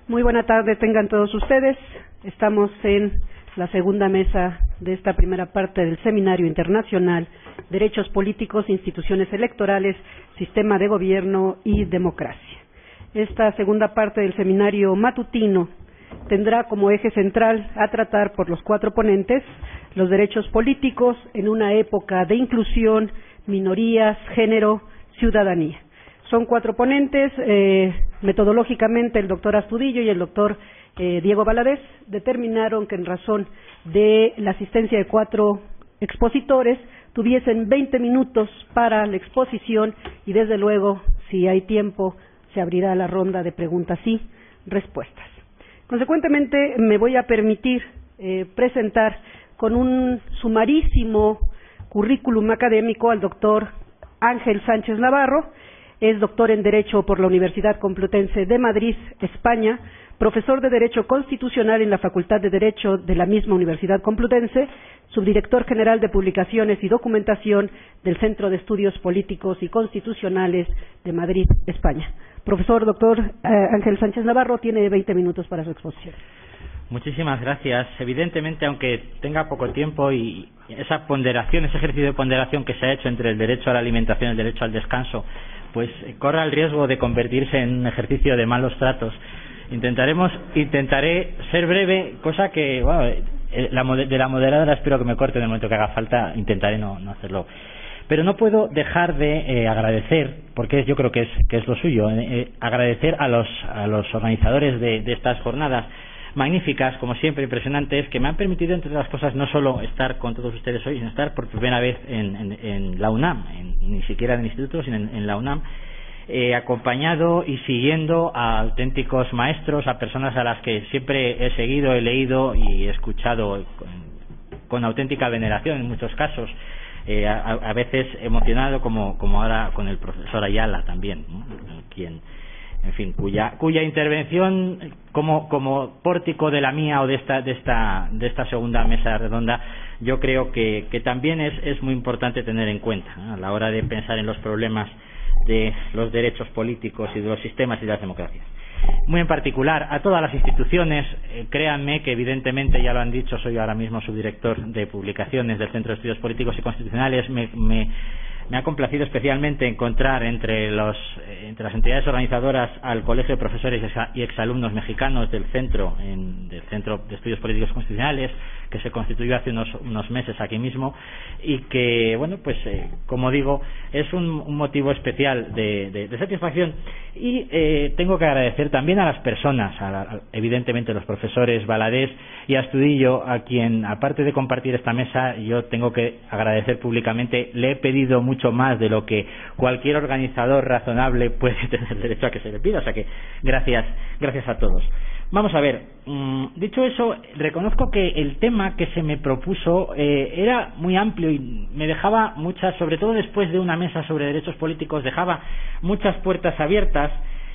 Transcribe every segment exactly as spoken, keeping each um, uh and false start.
Muy buena tarde tengan todos ustedes. Estamos en la segunda mesa de esta primera parte del Seminario Internacional Derechos Políticos, Instituciones Electorales, Sistema de Gobierno y Democracia. Esta segunda parte del seminario matutino tendrá como eje central a tratar por los cuatro ponentes los derechos políticos en una época de inclusión, minorías, género, ciudadanía. Son cuatro ponentes, eh, metodológicamente el doctor Astudillo y el doctor eh, Diego Valadez determinaron que en razón de la asistencia de cuatro expositores tuviesen veinte minutos para la exposición y desde luego, si hay tiempo, se abrirá la ronda de preguntas y respuestas. Consecuentemente, me voy a permitir eh, presentar con un sumarísimo currículum académico al doctor Ángel Sánchez Navarro. Es doctor en Derecho por la Universidad Complutense de Madrid, España, profesor de Derecho Constitucional en la Facultad de Derecho de la misma Universidad Complutense, subdirector general de Publicaciones y Documentación del Centro de Estudios Políticos y Constitucionales de Madrid, España. Profesor doctor eh, Ángel Sánchez Navarro tiene veinte minutos para su exposición. Muchísimas gracias. Evidentemente, aunque tenga poco tiempo y esa ponderación, ese ejercicio de ponderación que se ha hecho entre el derecho a la alimentación y el derecho al descanso, pues corre el riesgo de convertirse en un ejercicio de malos tratos. Intentaremos, intentaré ser breve, cosa que, bueno, la, de la moderadora espero que me corte en el momento que haga falta, intentaré no, no hacerlo. Pero no puedo dejar de eh, agradecer, porque yo creo que es, que es lo suyo, eh, agradecer a los, a los organizadores de, de estas jornadas magníficas, como siempre, impresionantes, que me han permitido, entre otras cosas, no solo estar con todos ustedes hoy, sino estar por primera vez en, en, en la UNAM, en, ni siquiera en el instituto, sino en, en la UNAM, eh, acompañado y siguiendo a auténticos maestros, a personas a las que siempre he seguido, he leído y he escuchado con, con auténtica veneración en muchos casos, eh, a, a veces emocionado, como, como ahora con el profesor Ayala también, ¿no? quien en fin, cuya cuya intervención como como pórtico de la mía o de esta de esta de esta segunda mesa redonda, yo creo que, que también es, es muy importante tener en cuenta, ¿no? A la hora de pensar en los problemas de los derechos políticos y de los sistemas y de las democracias. Muy en particular a todas las instituciones, eh, créanme que evidentemente ya lo han dicho, soy ahora mismo subdirector de publicaciones del Centro de Estudios Políticos y Constitucionales, me, me Me ha complacido especialmente encontrar entre, los, entre las entidades organizadoras al Colegio de Profesores y Exalumnos Mexicanos del Centro, en, del Centro de Estudios Políticos Constitucionales, que se constituyó hace unos, unos meses aquí mismo, y que, bueno, pues, eh, como digo, es un, un motivo especial de, de, de satisfacción. Y eh, tengo que agradecer también a las personas, a la, a, evidentemente los profesores Valadez y Astudillo, a quien, aparte de compartir esta mesa, yo tengo que agradecer públicamente. Le he pedido mucho más de lo que cualquier organizador razonable puede tener derecho a que se le pida, o sea que gracias, gracias a todos. Vamos a ver, mmm, dicho eso, reconozco que el tema que se me propuso eh, era muy amplio y me dejaba muchas, sobre todo después de una mesa sobre derechos políticos, dejaba muchas puertas abiertas.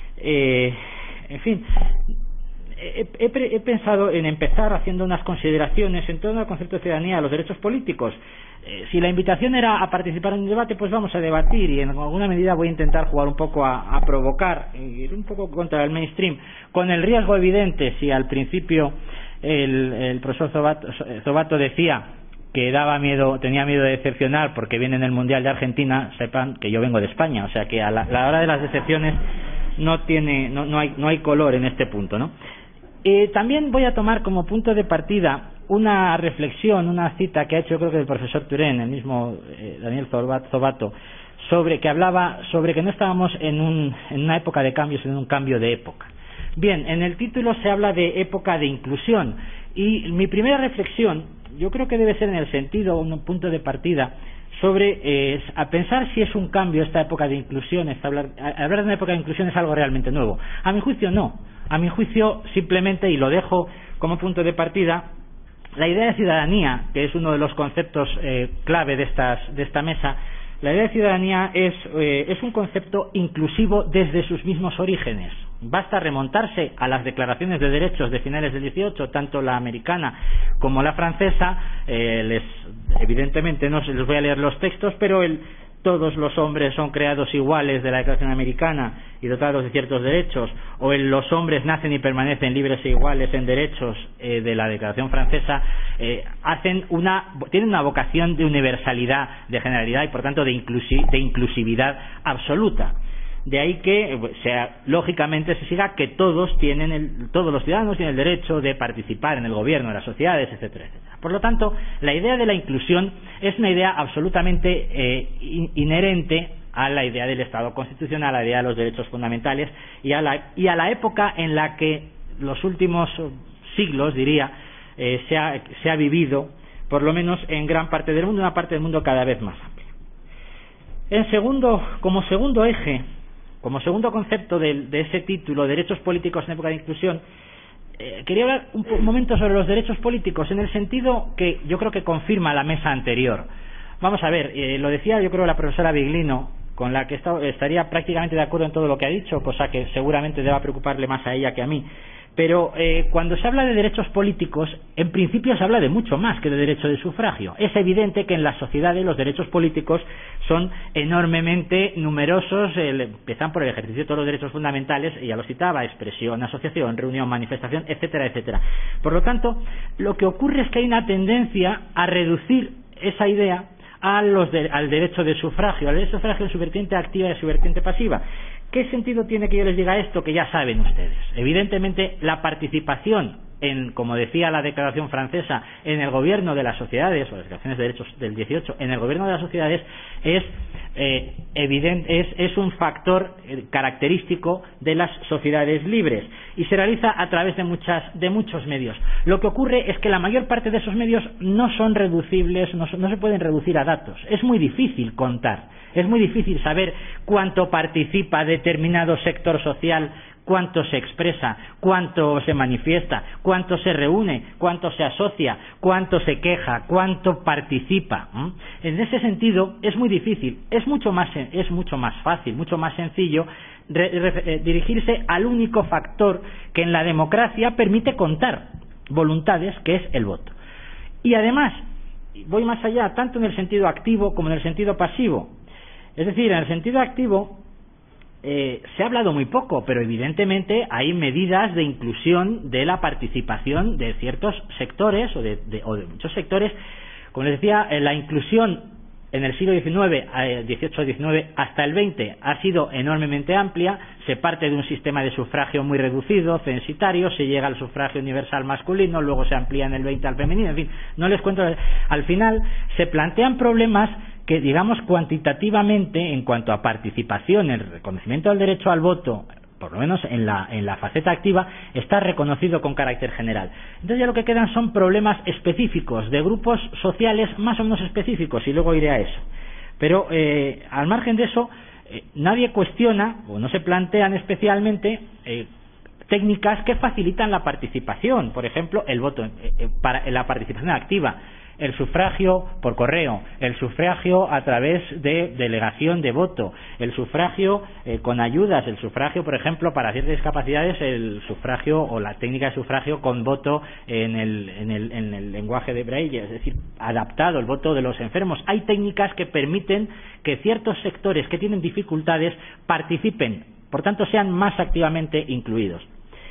Eh, en fin, he, he, he pensado en empezar haciendo unas consideraciones en torno al concepto de ciudadanía, a los derechos políticos. Eh, si la invitación era a participar en un debate, pues vamos a debatir, y en alguna medida voy a intentar jugar un poco a, a provocar, ir un poco contra el mainstream, con el riesgo evidente, si al principio el, el profesor Zobato, Zobato decía que daba miedo, tenía miedo de decepcionar porque viene en el Mundial de Argentina, sepan que yo vengo de España, o sea que a la, la hora de las decepciones no tiene, no, no hay, no hay color en este punto, ¿no? Eh, también voy a tomar como punto de partida una reflexión, una cita que ha hecho, yo creo que el profesor Turén, el mismo eh, Daniel Zobato, sobre que hablaba sobre que no estábamos en, un, en una época de cambios, sino en un cambio de época. Bien, en el título se habla de época de inclusión, y mi primera reflexión, yo creo que debe ser en el sentido, un punto de partida, sobre eh, a pensar si es un cambio esta época de inclusión, esta hablar, hablar de una época de inclusión es algo realmente nuevo. A mi juicio no, a mi juicio simplemente, y lo dejo como punto de partida, la idea de ciudadanía, que es uno de los conceptos eh, clave de, estas, de esta mesa, la idea de ciudadanía es, eh, es un concepto inclusivo desde sus mismos orígenes. Basta remontarse a las declaraciones de derechos de finales del dieciocho, tanto la americana como la francesa. Eh, les, evidentemente no les voy a leer los textos, pero el, todos los hombres son creados iguales de la Declaración Americana y dotados de ciertos derechos, o el los hombres nacen y permanecen libres e iguales en derechos eh, de la Declaración Francesa, eh, hacen una, tienen una vocación de universalidad, de generalidad y por tanto de, inclusi de inclusividad absoluta. De ahí que, sea, lógicamente, se siga que todos tienen el, todos los ciudadanos tienen el derecho de participar en el gobierno, en las sociedades, etcétera, etcétera. Por lo tanto, la idea de la inclusión es una idea absolutamente eh, in inherente a la idea del Estado constitucional, a la idea de los derechos fundamentales y a la, y a la época en la que los últimos siglos, diría, eh, se, ha, se ha vivido, por lo menos en gran parte del mundo, una parte del mundo cada vez más amplia. En segundo, como segundo eje, como segundo concepto de, de ese título, Derechos Políticos en época de inclusión, eh, quería hablar un, un momento sobre los derechos políticos, en el sentido que yo creo que confirma la mesa anterior. Vamos a ver, eh, lo decía yo creo la profesora Biglino, con la que está, estaría prácticamente de acuerdo en todo lo que ha dicho, cosa que seguramente deba preocuparle más a ella que a mí. Pero eh, cuando se habla de derechos políticos, en principio se habla de mucho más que de derecho de sufragio. Es evidente que en las sociedades los derechos políticos son enormemente numerosos, eh, empiezan por el ejercicio de todos los derechos fundamentales, ya lo citaba, expresión, asociación, reunión, manifestación, etcétera, etcétera. Por lo tanto, lo que ocurre es que hay una tendencia a reducir esa idea a los de, al derecho de sufragio, al derecho de sufragio en su vertiente activa y su vertiente pasiva. ¿Qué sentido tiene que yo les diga esto? Que ya saben ustedes. Evidentemente, la participación en, como decía la Declaración Francesa, en el gobierno de las sociedades, o las declaraciones de derechos del dieciocho, en el gobierno de las sociedades es eh, evidente, es, es un factor eh, característico de las sociedades libres y se realiza a través de muchas de muchos medios. Lo que ocurre es que la mayor parte de esos medios no son reducibles, no, son, no se pueden reducir a datos. Es muy difícil contar, es muy difícil saber cuánto participa determinado sector social, cuánto se expresa, cuánto se manifiesta, cuánto se reúne, cuánto se asocia, cuánto se queja, cuánto participa. ¿Mm? En ese sentido es muy difícil, es mucho más, es mucho más fácil, mucho más sencillo re, re, eh, dirigirse al único factor que en la democracia permite contar voluntades, que es el voto. Y además, voy más allá, tanto en el sentido activo como en el sentido pasivo. Es decir, en el sentido activo, Eh, se ha hablado muy poco, pero evidentemente hay medidas de inclusión de la participación de ciertos sectores o de, de, o de muchos sectores. Como les decía, eh, la inclusión en el siglo diecinueve, eh, dieciocho diecinueve hasta el veinte ha sido enormemente amplia. Se parte de un sistema de sufragio muy reducido, censitario, se llega al sufragio universal masculino, luego se amplía en el veinte al femenino, en fin, no les cuento. Al final se plantean problemas que, digamos, cuantitativamente, en cuanto a participación, el reconocimiento del derecho al voto, por lo menos en la, en la faceta activa, está reconocido con carácter general. Entonces ya lo que quedan son problemas específicos, de grupos sociales más o menos específicos, y luego iré a eso. Pero eh, al margen de eso, eh, nadie cuestiona, o no se plantean especialmente, eh, técnicas que facilitan la participación. Por ejemplo, el voto, eh, eh, para la participación activa, el sufragio por correo, el sufragio a través de delegación de voto, el sufragio eh, con ayudas, el sufragio, por ejemplo, para ciertas discapacidades, el sufragio o la técnica de sufragio con voto en el, en el, en el lenguaje de Braille, es decir, adaptado, el voto de los enfermos. Hay técnicas que permiten que ciertos sectores que tienen dificultades participen, por tanto sean más activamente incluidos.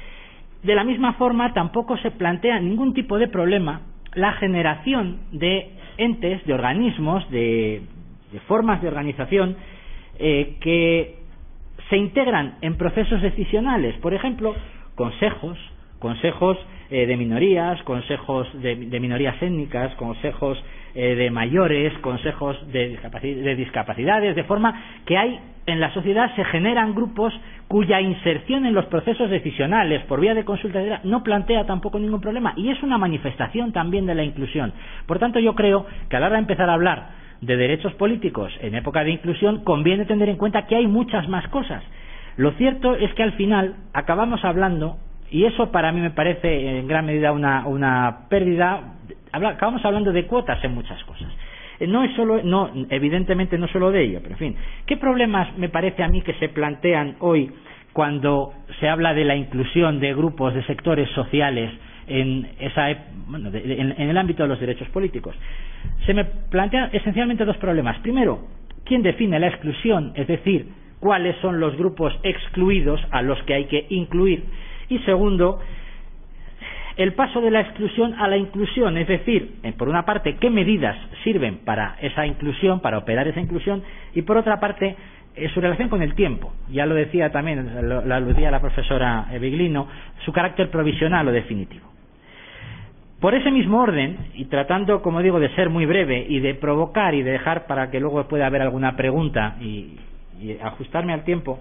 De la misma forma, tampoco se plantea ningún tipo de problema la generación de entes, de organismos, de, de formas de organización eh, que se integran en procesos decisionales. Por ejemplo, consejos, consejos eh, de minorías, consejos de, de minorías étnicas, consejos eh, de mayores, consejos de, discapaci de discapacidades, de forma que hay en la sociedad se generan grupos cuya inserción en los procesos decisionales por vía de consulta no plantea tampoco ningún problema, y es una manifestación también de la inclusión. Por tanto, yo creo que a la hora de empezar a hablar de derechos políticos en época de inclusión conviene tener en cuenta que hay muchas más cosas. Lo cierto es que al final acabamos hablando, y eso para mí me parece en gran medida una, una pérdida, acabamos hablando de cuotas en muchas cosas. No es solo, no, evidentemente no solo de ello, pero en fin, ¿qué problemas me parece a mí que se plantean hoy cuando se habla de la inclusión de grupos, de sectores sociales en, esa, bueno, de, en, en el ámbito de los derechos políticos? Se me plantean esencialmente dos problemas. Primero, ¿quién define la exclusión? Es decir, cuáles son los grupos excluidos a los que hay que incluir. Y segundo, el paso de la exclusión a la inclusión, es decir, por una parte, qué medidas sirven para esa inclusión, para operar esa inclusión, y por otra parte, eh, su relación con el tiempo. Ya lo decía también, lo, lo aludía la profesora Biglino, su carácter provisional o definitivo. Por ese mismo orden, y tratando, como digo, de ser muy breve y de provocar y de dejar para que luego pueda haber alguna pregunta y, y ajustarme al tiempo,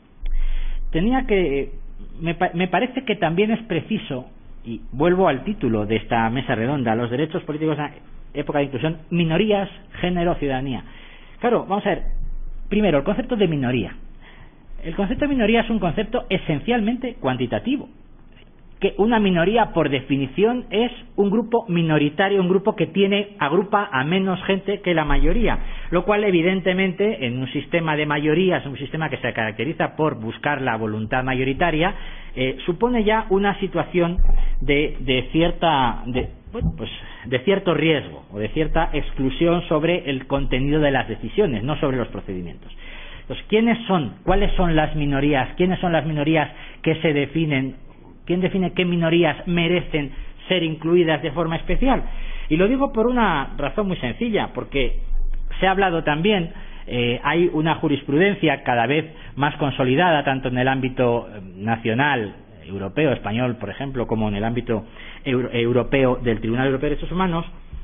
tenía que, me, me parece que también es preciso, y vuelvo al título de esta mesa redonda, los derechos políticos en época de inclusión, minorías, género, ciudadanía. Claro, vamos a ver, primero, el concepto de minoría. El concepto de minoría es un concepto esencialmente cuantitativo. Que una minoría, por definición, es un grupo minoritario, un grupo que tiene, agrupa a menos gente que la mayoría, lo cual evidentemente en un sistema de mayorías, un sistema que se caracteriza por buscar la voluntad mayoritaria, eh, supone ya una situación de, de cierta, de, bueno, pues, de cierto riesgo o de cierta exclusión sobre el contenido de las decisiones, no sobre los procedimientos. Entonces, ¿quiénes son? ¿Cuáles son las minorías? ¿Quiénes son las minorías que se definen? ¿Quién define qué minorías merecen ser incluidas de forma especial? Y lo digo por una razón muy sencilla, porque se ha hablado también, eh, hay una jurisprudencia cada vez más consolidada, tanto en el ámbito nacional, europeo, español, por ejemplo, como en el ámbito euro, europeo del Tribunal Europeo de Derechos Humanos,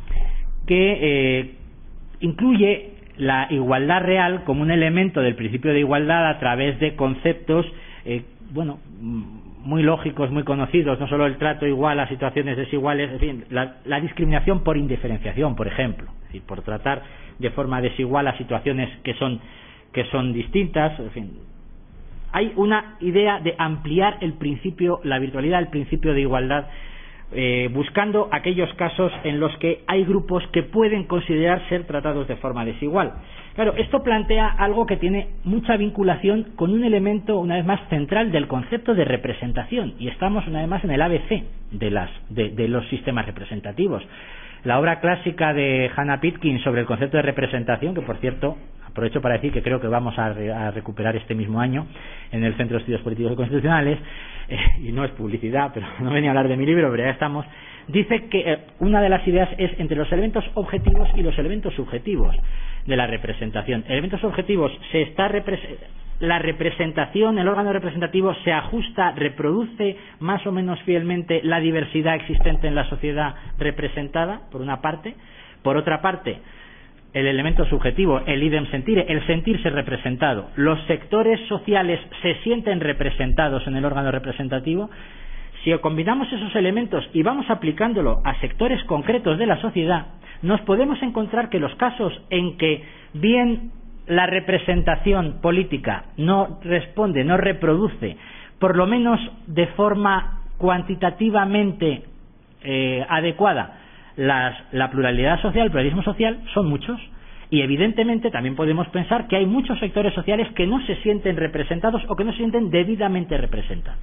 que eh, incluye la igualdad real como un elemento del principio de igualdad a través de conceptos, eh, bueno, muy lógicos, muy conocidos, no solo el trato igual a situaciones desiguales, en fin, la, la discriminación por indiferenciación, por ejemplo, es decir, por tratar de forma desigual a situaciones que son que son distintas, en fin. Hay una idea de ampliar el principio, la virtualidad, el principio de igualdad, eh, buscando aquellos casos en los que hay grupos que pueden considerar ser tratados de forma desigual. Claro, esto plantea algo que tiene mucha vinculación con un elemento, una vez más, central del concepto de representación, y estamos una vez más en el A B C de, las, de, de los sistemas representativos. La obra clásica de Hannah Pitkin sobre el concepto de representación, que por cierto, aprovecho para decir que creo que vamos a, re, a recuperar este mismo año en el Centro de Estudios Políticos y Constitucionales, eh, y no es publicidad, pero no venía a hablar de mi libro, pero ya estamos, dice que eh, una de las ideas es entre los elementos objetivos y los elementos subjetivos de la representación. Elementos objetivos, se está repres la representación, el órgano representativo se ajusta, reproduce más o menos fielmente la diversidad existente en la sociedad representada, por una parte. Por otra parte, el elemento subjetivo, el idem sentire, el sentirse representado. Los sectores sociales se sienten representados en el órgano representativo. Si combinamos esos elementos y vamos aplicándolo a sectores concretos de la sociedad, nos podemos encontrar que los casos en que bien la representación política no responde, no reproduce, por lo menos de forma cuantitativamente eh, adecuada, las, la pluralidad social, el pluralismo social, son muchos. Y evidentemente también podemos pensar que hay muchos sectores sociales que no se sienten representados o que no se sienten debidamente representados.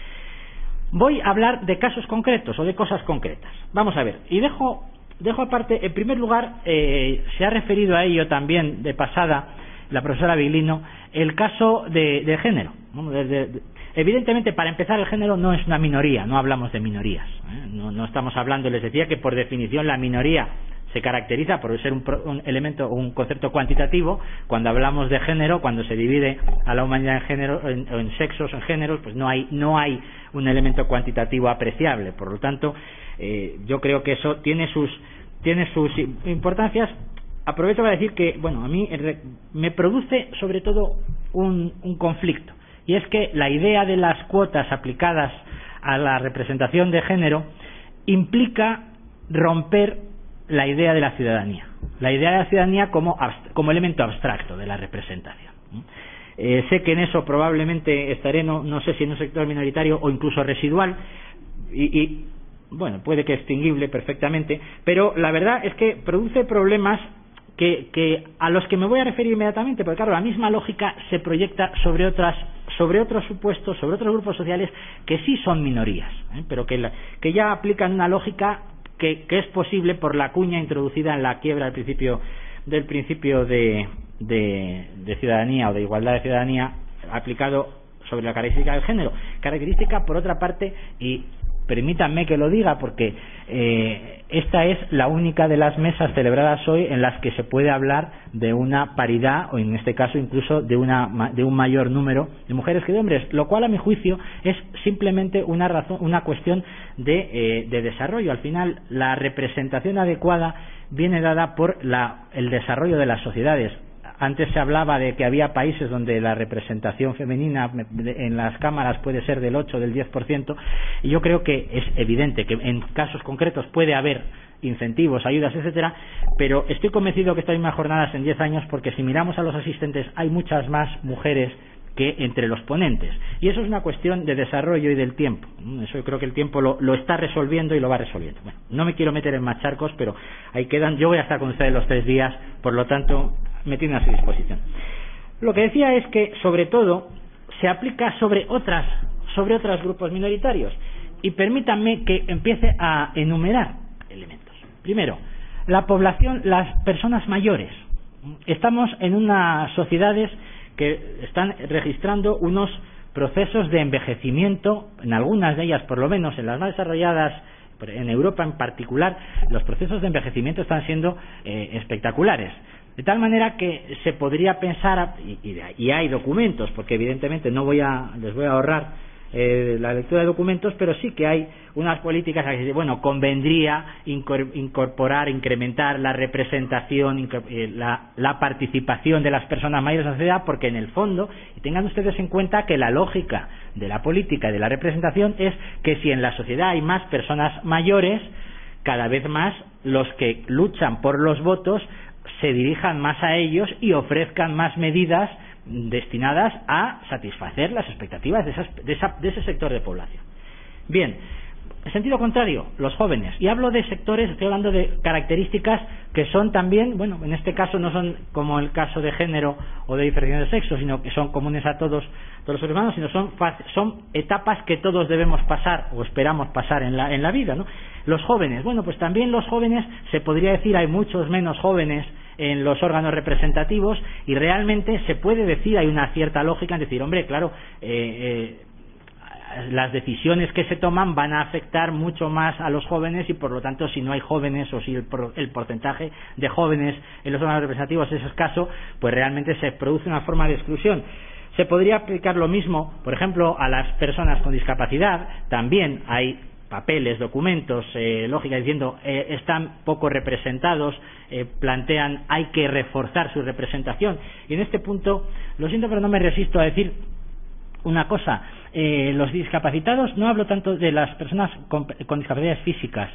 Voy a hablar de casos concretos o de cosas concretas. Vamos a ver, y dejo, dejo aparte, en primer lugar, eh, se ha referido a ello también de pasada la profesora Biglino, el caso de, de género. De, de, de, evidentemente, para empezar, el género no es una minoría, no hablamos de minorías. ¿eh? No, no estamos hablando, les decía que por definición la minoría se caracteriza por ser un, un elemento, un concepto cuantitativo. Cuando hablamos de género, cuando se divide a la humanidad en género, en, en sexos, en géneros, pues no hay, no hay un elemento cuantitativo apreciable. Por lo tanto, eh, yo creo que eso tiene sus, tiene sus importancias. Aprovecho para decir que, bueno, a mí me produce sobre todo un, un conflicto, y es que la idea de las cuotas aplicadas a la representación de género implica romper la idea de la ciudadanía, la idea de la ciudadanía como, como elemento abstracto de la representación. Eh, sé que en eso probablemente estaré, no, no sé si en un sector minoritario o incluso residual, y, y bueno, puede que extinguible perfectamente, pero la verdad es que produce problemas que, que a los que me voy a referir inmediatamente, porque claro, la misma lógica se proyecta sobre otras, sobre otros supuestos, sobre otros grupos sociales que sí son minorías, ¿eh? pero que, la, que ya aplican una lógica que, que es posible por la cuña introducida en la quiebra del principio del principio de, de, de ciudadanía o de igualdad de ciudadanía aplicado sobre la característica del género. Característica, por otra parte, y permítanme que lo diga porque eh, esta es la única de las mesas celebradas hoy en las que se puede hablar de una paridad o en este caso incluso de, una, de un mayor número de mujeres que de hombres, lo cual a mi juicio es simplemente una razón, una cuestión de, eh, de desarrollo. Al final la representación adecuada viene dada por la, el desarrollo de las sociedades. Antes se hablaba de que había países donde la representación femenina en las cámaras puede ser del ocho, del diez por ciento, y yo creo que es evidente que en casos concretos puede haber incentivos, ayudas, etcétera, pero estoy convencido que estas mismas jornadas en diez años, porque si miramos a los asistentes hay muchas más mujeres que entre los ponentes, y eso es una cuestión de desarrollo y del tiempo. Eso yo creo que el tiempo lo, lo está resolviendo y lo va resolviendo. Bueno, no me quiero meter en más charcos, pero ahí quedan. Yo voy a estar con ustedes los tres días, por lo tanto me tienen a su disposición. Lo que decía es que sobre todo se aplica sobre otras sobre otros grupos minoritarios, y permítanme que empiece a enumerar elementos. Primero, la población, las personas mayores. Estamos en unas sociedades que están registrando unos procesos de envejecimiento, en algunas de ellas por lo menos, en las más desarrolladas, en Europa en particular, los procesos de envejecimiento están siendo eh, espectaculares. De tal manera que se podría pensar, y, y, y hay documentos, porque evidentemente no voy a, les voy a ahorrar eh, la lectura de documentos, pero sí que hay unas políticas que, bueno, convendría incorporar, incrementar la representación, la, la participación de las personas mayores en la sociedad, porque en el fondo, y tengan ustedes en cuenta que la lógica de la política y de la representación es que si en la sociedad hay más personas mayores, cada vez más los que luchan por los votos se dirijan más a ellos y ofrezcan más medidas destinadas a satisfacer las expectativas de, esas, de, esa, de ese sector de población. Bien, en sentido contrario, los jóvenes, y hablo de sectores, estoy hablando de características que son también, bueno, en este caso no son como el caso de género o de diferencia de sexo, sino que son comunes a todos, todos los seres humanos, sino son, son etapas que todos debemos pasar o esperamos pasar en la, en la vida, ¿no? Los jóvenes, bueno, pues también los jóvenes, se podría decir, hay muchos menos jóvenes en los órganos representativos, y realmente se puede decir, hay una cierta lógica en decir, hombre, claro, eh, eh, las decisiones que se toman van a afectar mucho más a los jóvenes, y por lo tanto si no hay jóvenes, o si el, por, el porcentaje de jóvenes en los órganos representativos es escaso, pues realmente se produce una forma de exclusión. Se podría aplicar lo mismo, por ejemplo, a las personas con discapacidad. También hay papeles, documentos, eh, lógica diciendo eh, están poco representados, eh, plantean hay que reforzar su representación, y en este punto lo siento pero no me resisto a decir una cosa. Eh, los discapacitados, no hablo tanto de las personas con, con discapacidades físicas,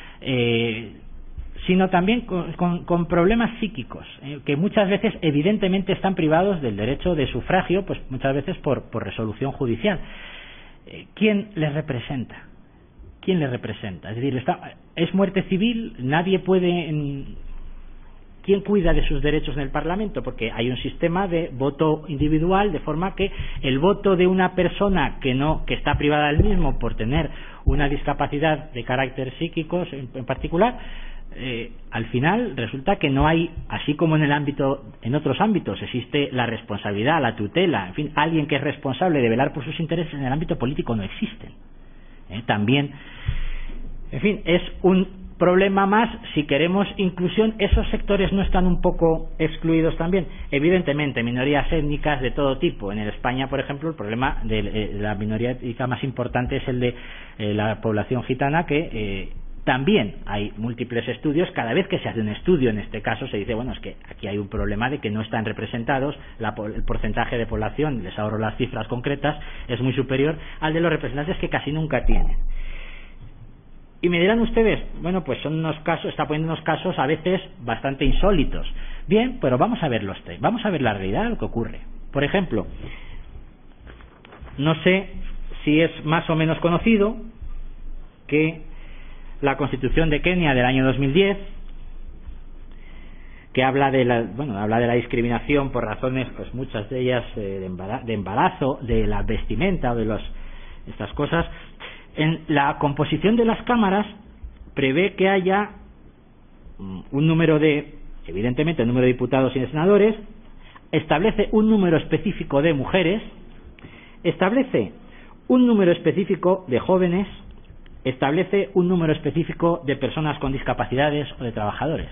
eh, sino también con, con, con problemas psíquicos, eh, que muchas veces evidentemente están privados del derecho de sufragio, pues muchas veces por, por resolución judicial. Eh, ¿quién les representa? ¿Quién le representa? Es decir, está, es muerte civil, nadie puede... En, ¿quién cuida de sus derechos en el Parlamento? Porque hay un sistema de voto individual, de forma que el voto de una persona que no que está privada del mismo por tener una discapacidad de carácter psíquico en, en particular, eh, al final resulta que no hay, así como en el ámbito, en otros ámbitos existe la responsabilidad, la tutela, en fin, alguien que es responsable de velar por sus intereses, en el ámbito político no existen. Eh, también, en fin, es un problema más. Si queremos inclusión, esos sectores no están un poco excluidos también. Evidentemente, minorías étnicas de todo tipo. En España, por ejemplo, el problema de eh, la minoría étnica más importante es el de eh, la población gitana, que eh, también hay múltiples estudios. Cada vez que se hace un estudio, en este caso, se dice, bueno, es que aquí hay un problema de que no están representados, la, el porcentaje de población, les ahorro las cifras concretas, es muy superior al de los representantes, que casi nunca tienen. Y me dirán ustedes, bueno, pues son unos casos, está poniendo unos casos a veces bastante insólitos. Bien, pero vamos a ver los tres, vamos a ver la realidad de lo que ocurre. Por ejemplo, no sé si es más o menos conocido que la Constitución de Kenia del año dos mil diez, que habla de la, bueno, habla de la discriminación por razones, pues muchas de ellas eh, de, embarazo, de embarazo, de la vestimenta o de los, estas cosas. En la composición de las cámaras prevé que haya un número de, evidentemente, el número de diputados y de senadores, establece un número específico de mujeres, establece un número específico de jóvenes, establece un número específico de personas con discapacidades o de trabajadores.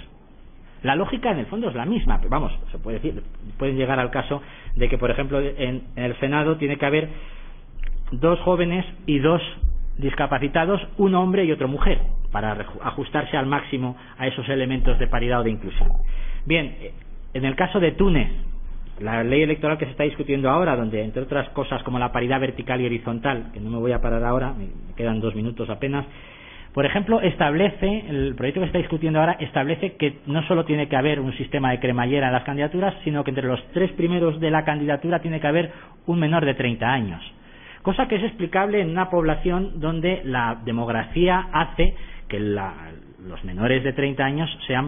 La lógica en el fondo es la misma, pero vamos, se puede decir, pueden llegar al caso de que, por ejemplo, en, en el Senado tiene que haber dos jóvenes y dos discapacitados, un hombre y otra mujer, para ajustarse al máximo a esos elementos de paridad o de inclusión. Bien, en el caso de Túnez, la ley electoral que se está discutiendo ahora, donde entre otras cosas como la paridad vertical y horizontal, que no me voy a parar ahora, me quedan dos minutos apenas, por ejemplo, establece, el proyecto que se está discutiendo ahora establece que no solo tiene que haber un sistema de cremallera en las candidaturas, sino que entre los tres primeros de la candidatura tiene que haber un menor de treinta años. Cosa que es explicable en una población donde la demografía hace que la, los menores de treinta años sean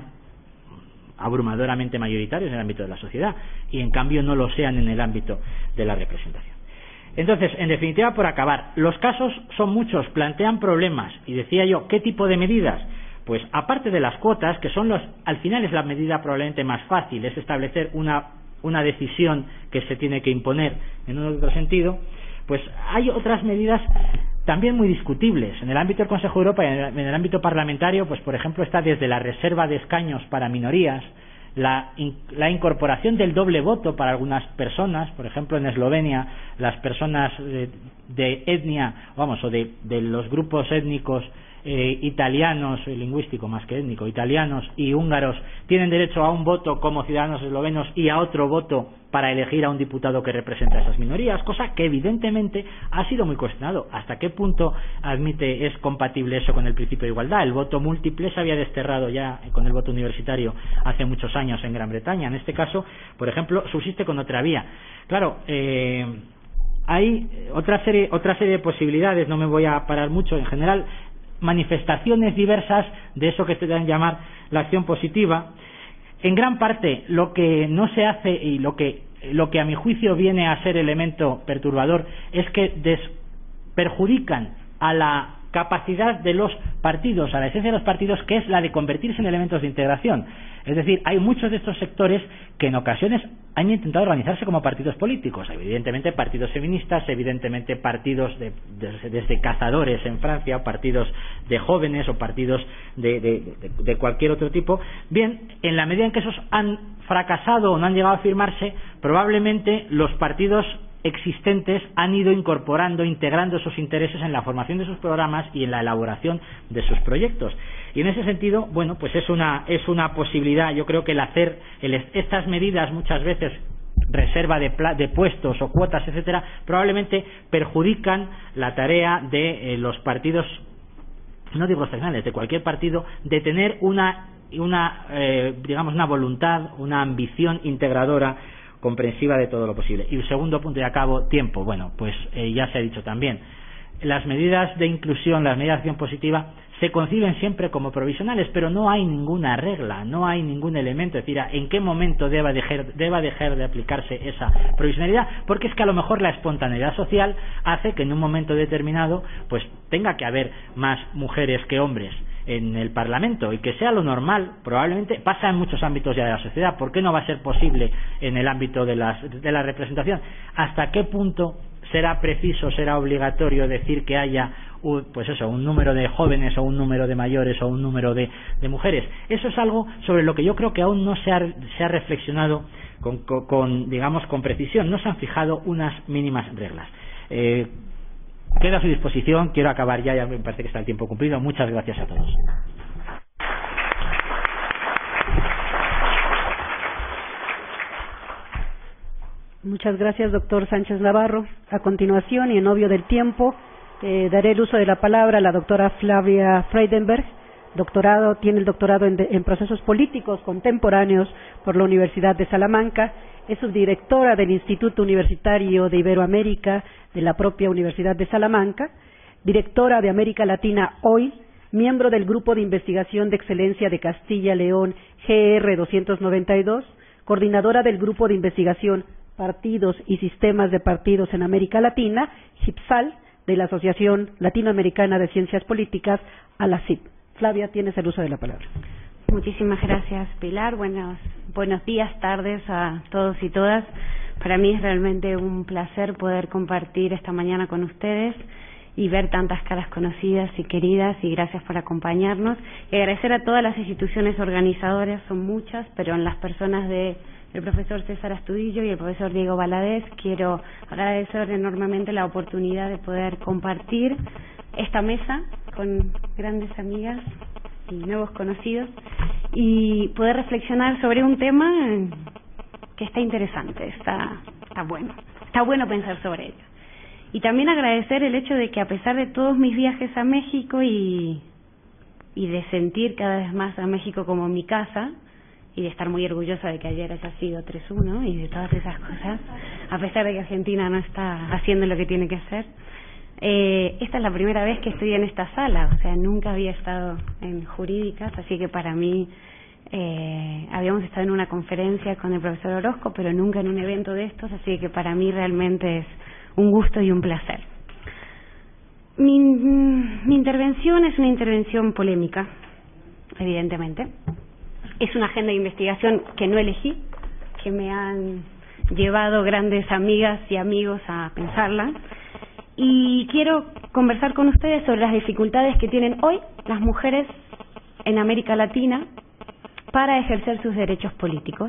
abrumadoramente mayoritarios en el ámbito de la sociedad y en cambio no lo sean en el ámbito de la representación. Entonces, en definitiva, por acabar, los casos son muchos, plantean problemas y decía yo, ¿qué tipo de medidas? Pues aparte de las cuotas, que son los, al final es la medida probablemente más fácil, es establecer una, una decisión que se tiene que imponer en un otro sentido, pues hay otras medidas también muy discutibles. En el ámbito del Consejo de Europa y en el ámbito parlamentario, pues por ejemplo está desde la reserva de escaños para minorías, la, in, la incorporación del doble voto para algunas personas, por ejemplo en Eslovenia las personas de, de etnia, vamos, o de, de los grupos étnicos eh, italianos, lingüístico más que étnico, italianos y húngaros tienen derecho a un voto como ciudadanos eslovenos y a otro voto para elegir a un diputado que representa a esas minorías, cosa que evidentemente ha sido muy cuestionado. ¿Hasta qué punto admite, es compatible eso con el principio de igualdad? El voto múltiple se había desterrado ya con el voto universitario hace muchos años en Gran Bretaña. En este caso, por ejemplo, subsiste con otra vía. Claro, eh, hay otra serie, otra serie de posibilidades, no me voy a parar mucho, en general, manifestaciones diversas de eso que se deben llamar la acción positiva. En gran parte lo que no se hace y lo que, lo que a mi juicio viene a ser elemento perturbador es que des, perjudican a la capacidad de los partidos, a la esencia de los partidos, que es la de convertirse en elementos de integración. Es decir, hay muchos de estos sectores que en ocasiones han intentado organizarse como partidos políticos, evidentemente partidos feministas, evidentemente partidos de, de, desde cazadores en Francia, o partidos de jóvenes o partidos de, de, de, de cualquier otro tipo. Bien, en la medida en que esos han fracasado o no han llegado a firmarse, probablemente los partidos existentes han ido incorporando, integrando esos intereses en la formación de sus programas y en la elaboración de sus proyectos. Y en ese sentido, bueno, pues es una, es una posibilidad. Yo creo que el hacer el, estas medidas muchas veces, reserva de, de puestos o cuotas, etcétera, probablemente perjudican la tarea de eh, los partidos, no digo regionales, de cualquier partido, de tener una, una eh, digamos, una voluntad, una ambición integradora, comprensiva de todo lo posible. Y el segundo punto, y acabo, tiempo. Bueno, pues eh, ya se ha dicho también, las medidas de inclusión, las medidas de acción positiva se conciben siempre como provisionales, pero no hay ninguna regla, no hay ningún elemento, es decir, en qué momento deba dejar, deba dejar de aplicarse esa provisionalidad, porque es que a lo mejor la espontaneidad social hace que en un momento determinado pues tenga que haber más mujeres que hombres en el Parlamento y que sea lo normal. Probablemente pasa en muchos ámbitos ya de la sociedad. ¿Por qué no va a ser posible en el ámbito de, las, de la representación? ¿Hasta qué punto será preciso, será obligatorio decir que haya un, pues eso, un número de jóvenes o un número de mayores o un número de, de mujeres? Eso es algo sobre lo que yo creo que aún no se ha, se ha reflexionado con, con, con, digamos, con precisión. No se han fijado unas mínimas reglas. Eh, Quedo a su disposición, quiero acabar ya, ya me parece que está el tiempo cumplido. Muchas gracias a todos. Muchas gracias, doctor Sánchez Navarro. A continuación, y en obvio del tiempo, eh, daré el uso de la palabra a la doctora Flavia Freudenberg. Doctorado, tiene el doctorado en, de, en procesos políticos contemporáneos por la Universidad de Salamanca. Es subdirectora del Instituto Universitario de Iberoamérica de la propia Universidad de Salamanca, directora de América Latina Hoy, miembro del Grupo de Investigación de Excelencia de Castilla-León G R doscientos noventa y dos, coordinadora del Grupo de Investigación Partidos y Sistemas de Partidos en América Latina, GIPSAL, de la Asociación Latinoamericana de Ciencias Políticas, A L A C I P. Flavia, tienes el uso de la palabra. Muchísimas gracias, Pilar. Buenos, buenos días, tardes a todos y todas. Para mí es realmente un placer poder compartir esta mañana con ustedes y ver tantas caras conocidas y queridas, y gracias por acompañarnos. Y agradecer a todas las instituciones organizadoras, son muchas, pero en las personas de el profesor César Astudillo y el profesor Diego Valadez quiero agradecer enormemente la oportunidad de poder compartir esta mesa con grandes amigas y nuevos conocidos y poder reflexionar sobre un tema que está interesante, está, está bueno, está bueno pensar sobre ello. Y también agradecer el hecho de que a pesar de todos mis viajes a México y, y de sentir cada vez más a México como mi casa, y de estar muy orgullosa de que ayer haya sido tres uno y de todas esas cosas, a pesar de que Argentina no está haciendo lo que tiene que hacer, eh, esta es la primera vez que estoy en esta sala, o sea, nunca había estado en jurídicas, así que para mí eh, habíamos estado en una conferencia con el profesor Orozco, pero nunca en un evento de estos, así que para mí realmente es un gusto y un placer. Mi, mi intervención es una intervención polémica, evidentemente. Es una agenda de investigación que no elegí, que me han llevado grandes amigas y amigos a pensarla. Y quiero conversar con ustedes sobre las dificultades que tienen hoy las mujeres en América Latina para ejercer sus derechos políticos.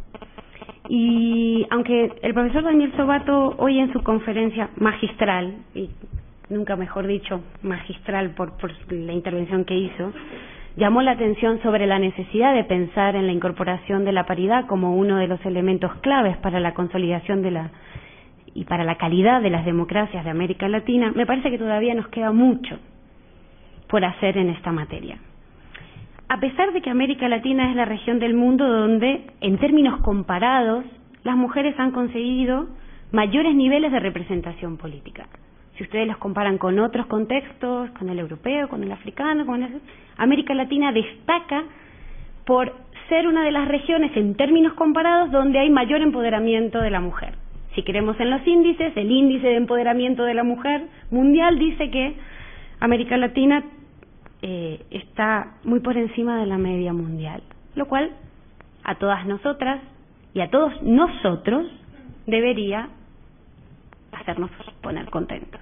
Y aunque el profesor Daniel Sobato hoy en su conferencia magistral, y nunca mejor dicho magistral por, por la intervención que hizo, llamó la atención sobre la necesidad de pensar en la incorporación de la paridad como uno de los elementos claves para la consolidación de la y para la calidad de las democracias de América Latina, me parece que todavía nos queda mucho por hacer en esta materia. A pesar de que América Latina es la región del mundo donde, en términos comparados, las mujeres han conseguido mayores niveles de representación política. Si ustedes los comparan con otros contextos, con el europeo, con el africano, con el... América Latina destaca por ser una de las regiones en términos comparados donde hay mayor empoderamiento de la mujer. Si queremos en los índices, el índice de empoderamiento de la mujer mundial dice que América Latina eh, está muy por encima de la media mundial, lo cual a todas nosotras y a todos nosotros debería hacernos poner contentos.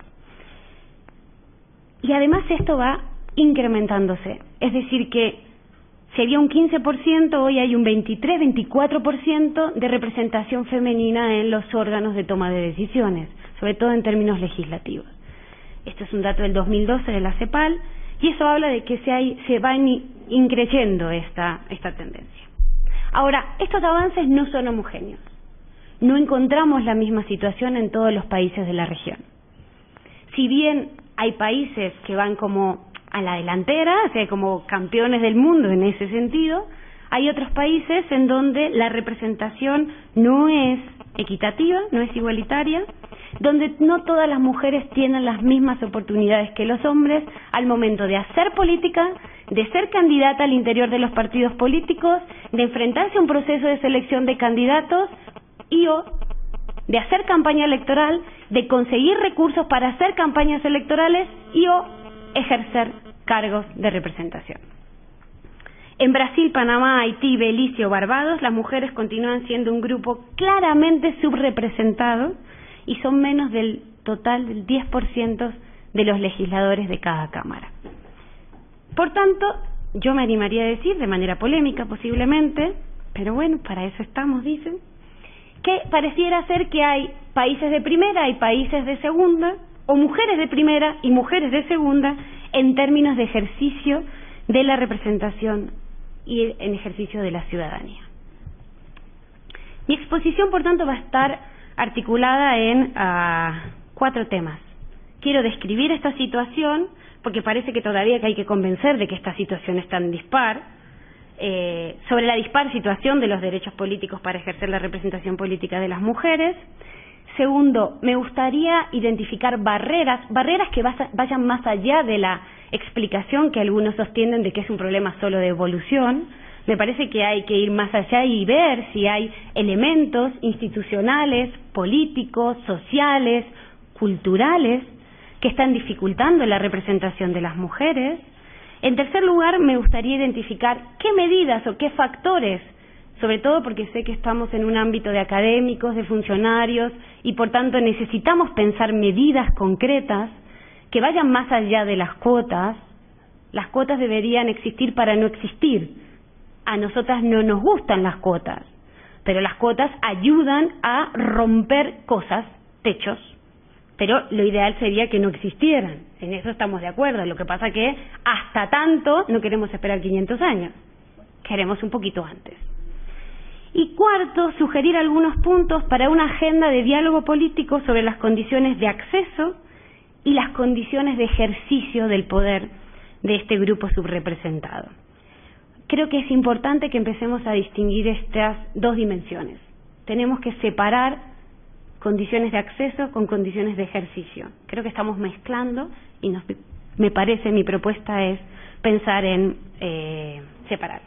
Y además esto va incrementándose, es decir que si había un quince por ciento, hoy hay un veintitrés, veinticuatro por ciento de representación femenina en los órganos de toma de decisiones, sobre todo en términos legislativos. Esto es un dato del dos mil doce de la CEPAL y eso habla de que se, hay, se va increyendo esta, esta tendencia. Ahora, estos avances no son homogéneos. No encontramos la misma situación en todos los países de la región. Si bien hay países que van como a la delantera, o sea, como campeones del mundo en ese sentido, hay otros países en donde la representación no es equitativa, no es igualitaria, donde no todas las mujeres tienen las mismas oportunidades que los hombres al momento de hacer política, de ser candidata al interior de los partidos políticos, de enfrentarse a un proceso de selección de candidatos y o de hacer campaña electoral, de conseguir recursos para hacer campañas electorales y o ejercer cargos de representación. En Brasil, Panamá, Haití, Belice o Barbados, las mujeres continúan siendo un grupo claramente subrepresentado y son menos del total del diez por ciento de los legisladores de cada cámara. Por tanto, yo me animaría a decir, de manera polémica posiblemente, pero bueno, para eso estamos, dicen, que pareciera ser que hay países de primera y países de segunda, o mujeres de primera y mujeres de segunda, en términos de ejercicio de la representación y en ejercicio de la ciudadanía. Mi exposición, por tanto, va a estar articulada en uh, cuatro temas. Quiero describir esta situación, porque parece que todavía que hay que convencer de que esta situación es tan dispar, eh, sobre la dispar situación de los derechos políticos para ejercer la representación política de las mujeres. Segundo, me gustaría identificar barreras, barreras que vayan más allá de la explicación que algunos sostienen de que es un problema solo de evolución. Me parece que hay que ir más allá y ver si hay elementos institucionales, políticos, sociales, culturales que están dificultando la representación de las mujeres. En tercer lugar, me gustaría identificar qué medidas o qué factores, sobre todo porque sé que estamos en un ámbito de académicos, de funcionarios, y por tanto necesitamos pensar medidas concretas que vayan más allá de las cuotas. Las cuotas deberían existir para no existir. A nosotras no nos gustan las cuotas, pero las cuotas ayudan a romper cosas, techos, pero lo ideal sería que no existieran. En eso estamos de acuerdo. Lo que pasa que hasta tanto no queremos esperar quinientos años, queremos un poquito antes. Y cuarto, sugerir algunos puntos para una agenda de diálogo político sobre las condiciones de acceso y las condiciones de ejercicio del poder de este grupo subrepresentado. Creo que es importante que empecemos a distinguir estas dos dimensiones. Tenemos que separar condiciones de acceso con condiciones de ejercicio. Creo que estamos mezclando y nos, me parece, mi propuesta es pensar en eh, separarlo.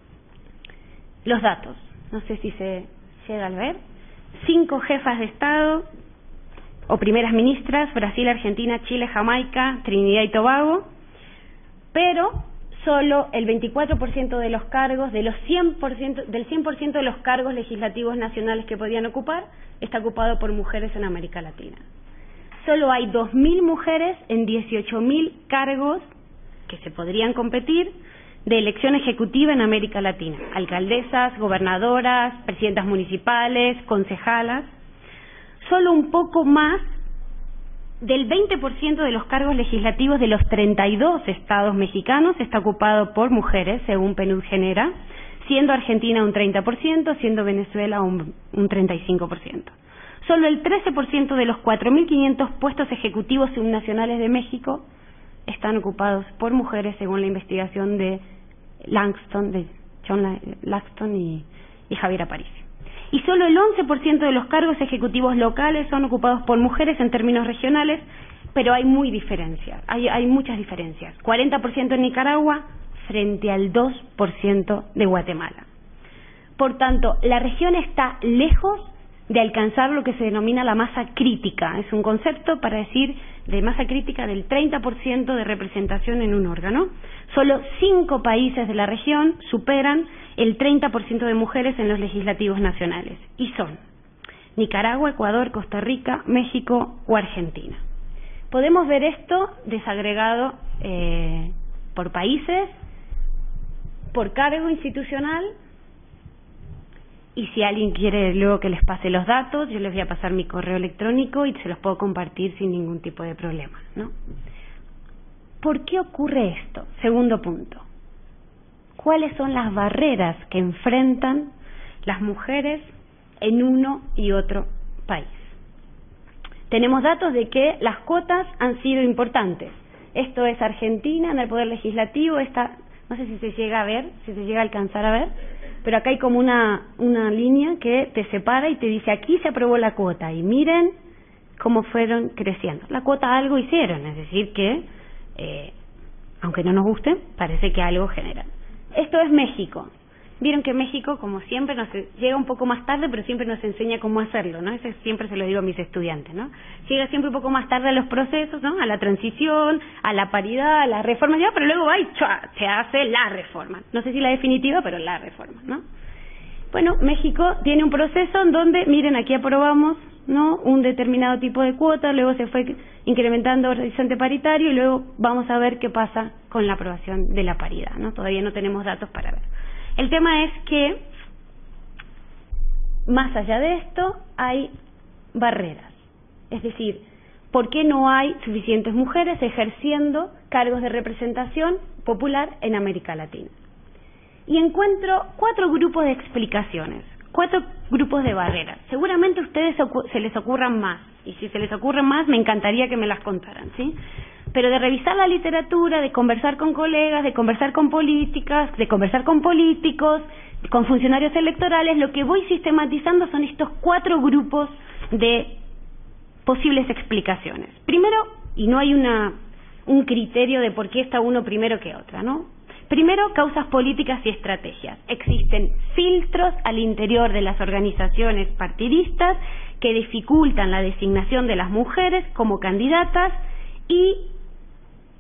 Los datos, no sé si se llega a ver. Cinco jefas de Estado o primeras ministras: Brasil, Argentina, Chile, Jamaica, Trinidad y Tobago, pero solo el veinticuatro por ciento de los cargos, de los cien por ciento, del cien por ciento de los cargos legislativos nacionales que podían ocupar, está ocupado por mujeres en América Latina. Solo hay dos mil mujeres en dieciocho mil cargos que se podrían competir de elección ejecutiva en América Latina: alcaldesas, gobernadoras, presidentas municipales, concejalas. Solo un poco más del veinte por ciento de los cargos legislativos de los treinta y dos estados mexicanos está ocupado por mujeres, según PNUD genera, siendo Argentina un treinta por ciento, siendo Venezuela un, un treinta y cinco por ciento. Solo el trece por ciento de los cuatro mil quinientos puestos ejecutivos subnacionales de México están ocupados por mujeres, según la investigación de Langston, de John Langston y, y Javier Aparicio. Y solo el once por ciento de los cargos ejecutivos locales son ocupados por mujeres en términos regionales, pero hay muy diferencias, hay, hay muchas diferencias. cuarenta por ciento en Nicaragua frente al dos por ciento de Guatemala. Por tanto, la región está lejos de alcanzar lo que se denomina la masa crítica. Es un concepto para decir de masa crítica del treinta por ciento de representación en un órgano. Solo cinco países de la región superan el treinta por ciento de mujeres en los legislativos nacionales, y son Nicaragua, Ecuador, Costa Rica, México o Argentina. Podemos ver esto desagregado eh, por países, por cargo institucional, y si alguien quiere luego que les pase los datos, yo les voy a pasar mi correo electrónico y se los puedo compartir sin ningún tipo de problema, ¿no? ¿Por qué ocurre esto? Segundo punto. ¿Cuáles son las barreras que enfrentan las mujeres en uno y otro país? Tenemos datos de que las cuotas han sido importantes. Esto es Argentina en el Poder Legislativo. Esta, no sé si se llega a ver, si se llega a alcanzar a ver, pero acá hay como una, una línea que te separa y te dice: aquí se aprobó la cuota, y miren cómo fueron creciendo. La cuota algo hicieron, es decir que, eh, aunque no nos guste, parece que algo generan. Esto es México. Vieron que México, como siempre, nos llega un poco más tarde, pero siempre nos enseña cómo hacerlo, ¿no? Eso siempre se lo digo a mis estudiantes, ¿no? Llega siempre un poco más tarde a los procesos, ¿no? A la transición, a la paridad, a la reforma, ya, pero luego va y ¡chua!, se hace la reforma. No sé si la definitiva, pero la reforma, ¿no? Bueno, México tiene un proceso en donde, miren, aquí aprobamos, ¿no?, un determinado tipo de cuota, luego se fue incrementando el horizonte paritario y luego vamos a ver qué pasa con la aprobación de la paridad, ¿no? Todavía no tenemos datos para ver. El tema es que, más allá de esto, hay barreras. Es decir, ¿por qué no hay suficientes mujeres ejerciendo cargos de representación popular en América Latina? Y encuentro cuatro grupos de explicaciones, cuatro grupos de barreras. Seguramente a ustedes se les ocurran más, y si se les ocurren más, me encantaría que me las contaran, ¿sí? Pero de revisar la literatura, de conversar con colegas, de conversar con políticas, de conversar con políticos, con funcionarios electorales, lo que voy sistematizando son estos cuatro grupos de posibles explicaciones. Primero, y no hay una un criterio de por qué está uno primero que otra, ¿no? Primero, causas políticas y estrategias. Existen filtros al interior de las organizaciones partidistas que dificultan la designación de las mujeres como candidatas y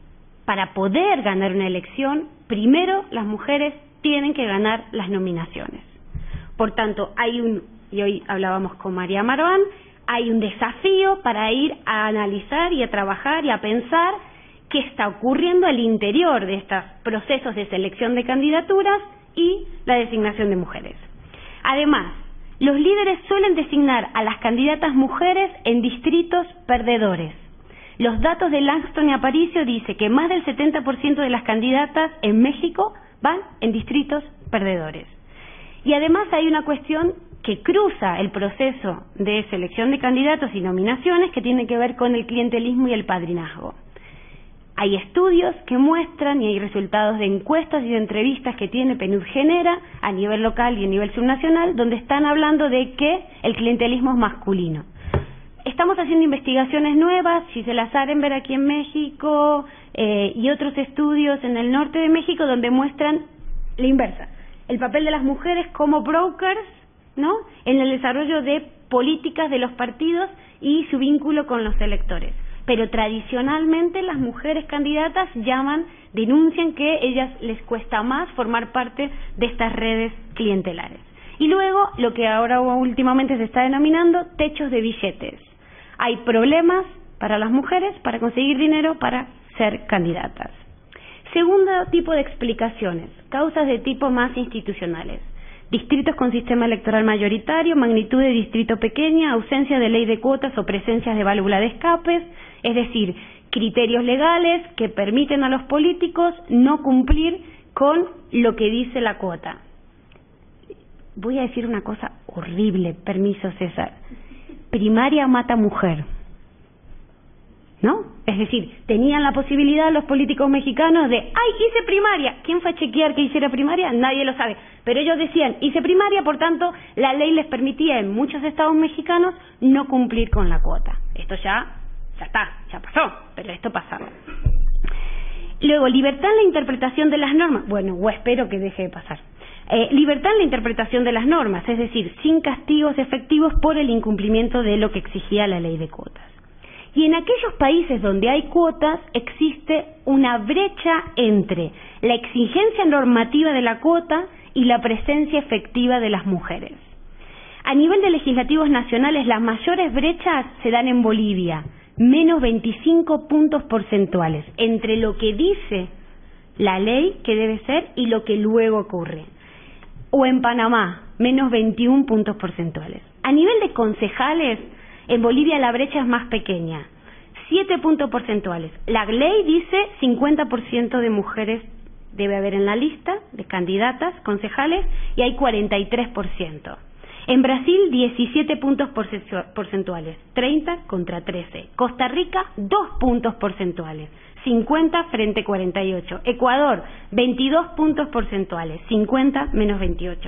para poder ganar una elección, primero las mujeres tienen que ganar las nominaciones. Por tanto, hay un, y hoy hablábamos con María Marván, hay un desafío para ir a analizar y a trabajar y a pensar qué está ocurriendo al interior de estos procesos de selección de candidaturas y la designación de mujeres. Además, los líderes suelen designar a las candidatas mujeres en distritos perdedores. Los datos de Langston y Aparicio dicen que más del setenta por ciento de las candidatas en México van en distritos perdedores. Y además hay una cuestión que cruza el proceso de selección de candidatos y nominaciones que tiene que ver con el clientelismo y el padrinazgo. Hay estudios que muestran y hay resultados de encuestas y de entrevistas que tiene PNUD Genera a nivel local y a nivel subnacional, donde están hablando de que el clientelismo es masculino. Estamos haciendo investigaciones nuevas, Gisela Sarenberg aquí en México eh, y otros estudios en el norte de México donde muestran la inversa, el papel de las mujeres como brokers, ¿no?, en el desarrollo de políticas de los partidos y su vínculo con los electores. Pero tradicionalmente las mujeres candidatas llaman, denuncian que ellas les cuesta más formar parte de estas redes clientelares. Y luego, lo que ahora últimamente se está denominando techos de billetes. Hay problemas para las mujeres para conseguir dinero para ser candidatas. Segundo tipo de explicaciones, causas de tipo más institucionales. Distritos con sistema electoral mayoritario, magnitud de distrito pequeña, ausencia de ley de cuotas o presencias de válvula de escapes, es decir, criterios legales que permiten a los políticos no cumplir con lo que dice la cuota. Voy a decir una cosa horrible, permiso César. Primaria mata mujer, ¿no? Es decir, tenían la posibilidad los políticos mexicanos de, ¡ay, hice primaria! ¿Quién fue a chequear que hiciera primaria? Nadie lo sabe. Pero ellos decían, hice primaria, por tanto, la ley les permitía en muchos estados mexicanos no cumplir con la cuota. Esto ya, ya está, ya pasó, pero esto pasaba. Luego, libertad en la interpretación de las normas. Bueno, o espero que deje de pasar. Eh, libertad en la interpretación de las normas, es decir, sin castigos efectivos por el incumplimiento de lo que exigía la ley de cuotas. Y en aquellos países donde hay cuotas existe una brecha entre la exigencia normativa de la cuota y la presencia efectiva de las mujeres. A nivel de legislativos nacionales, las mayores brechas se dan en Bolivia, menos veinticinco puntos porcentuales, entre lo que dice la ley que debe ser y lo que luego ocurre. O en Panamá, menos veintiún puntos porcentuales. A nivel de concejales, en Bolivia la brecha es más pequeña, siete puntos porcentuales. La ley dice cincuenta por ciento de mujeres debe haber en la lista de candidatas, concejales, y hay cuarenta y tres por ciento. En Brasil, diecisiete puntos porcentuales, treinta contra trece. Costa Rica, dos puntos porcentuales, cincuenta frente a cuarenta y ocho. Ecuador, veintidós puntos porcentuales, cincuenta menos veintiocho.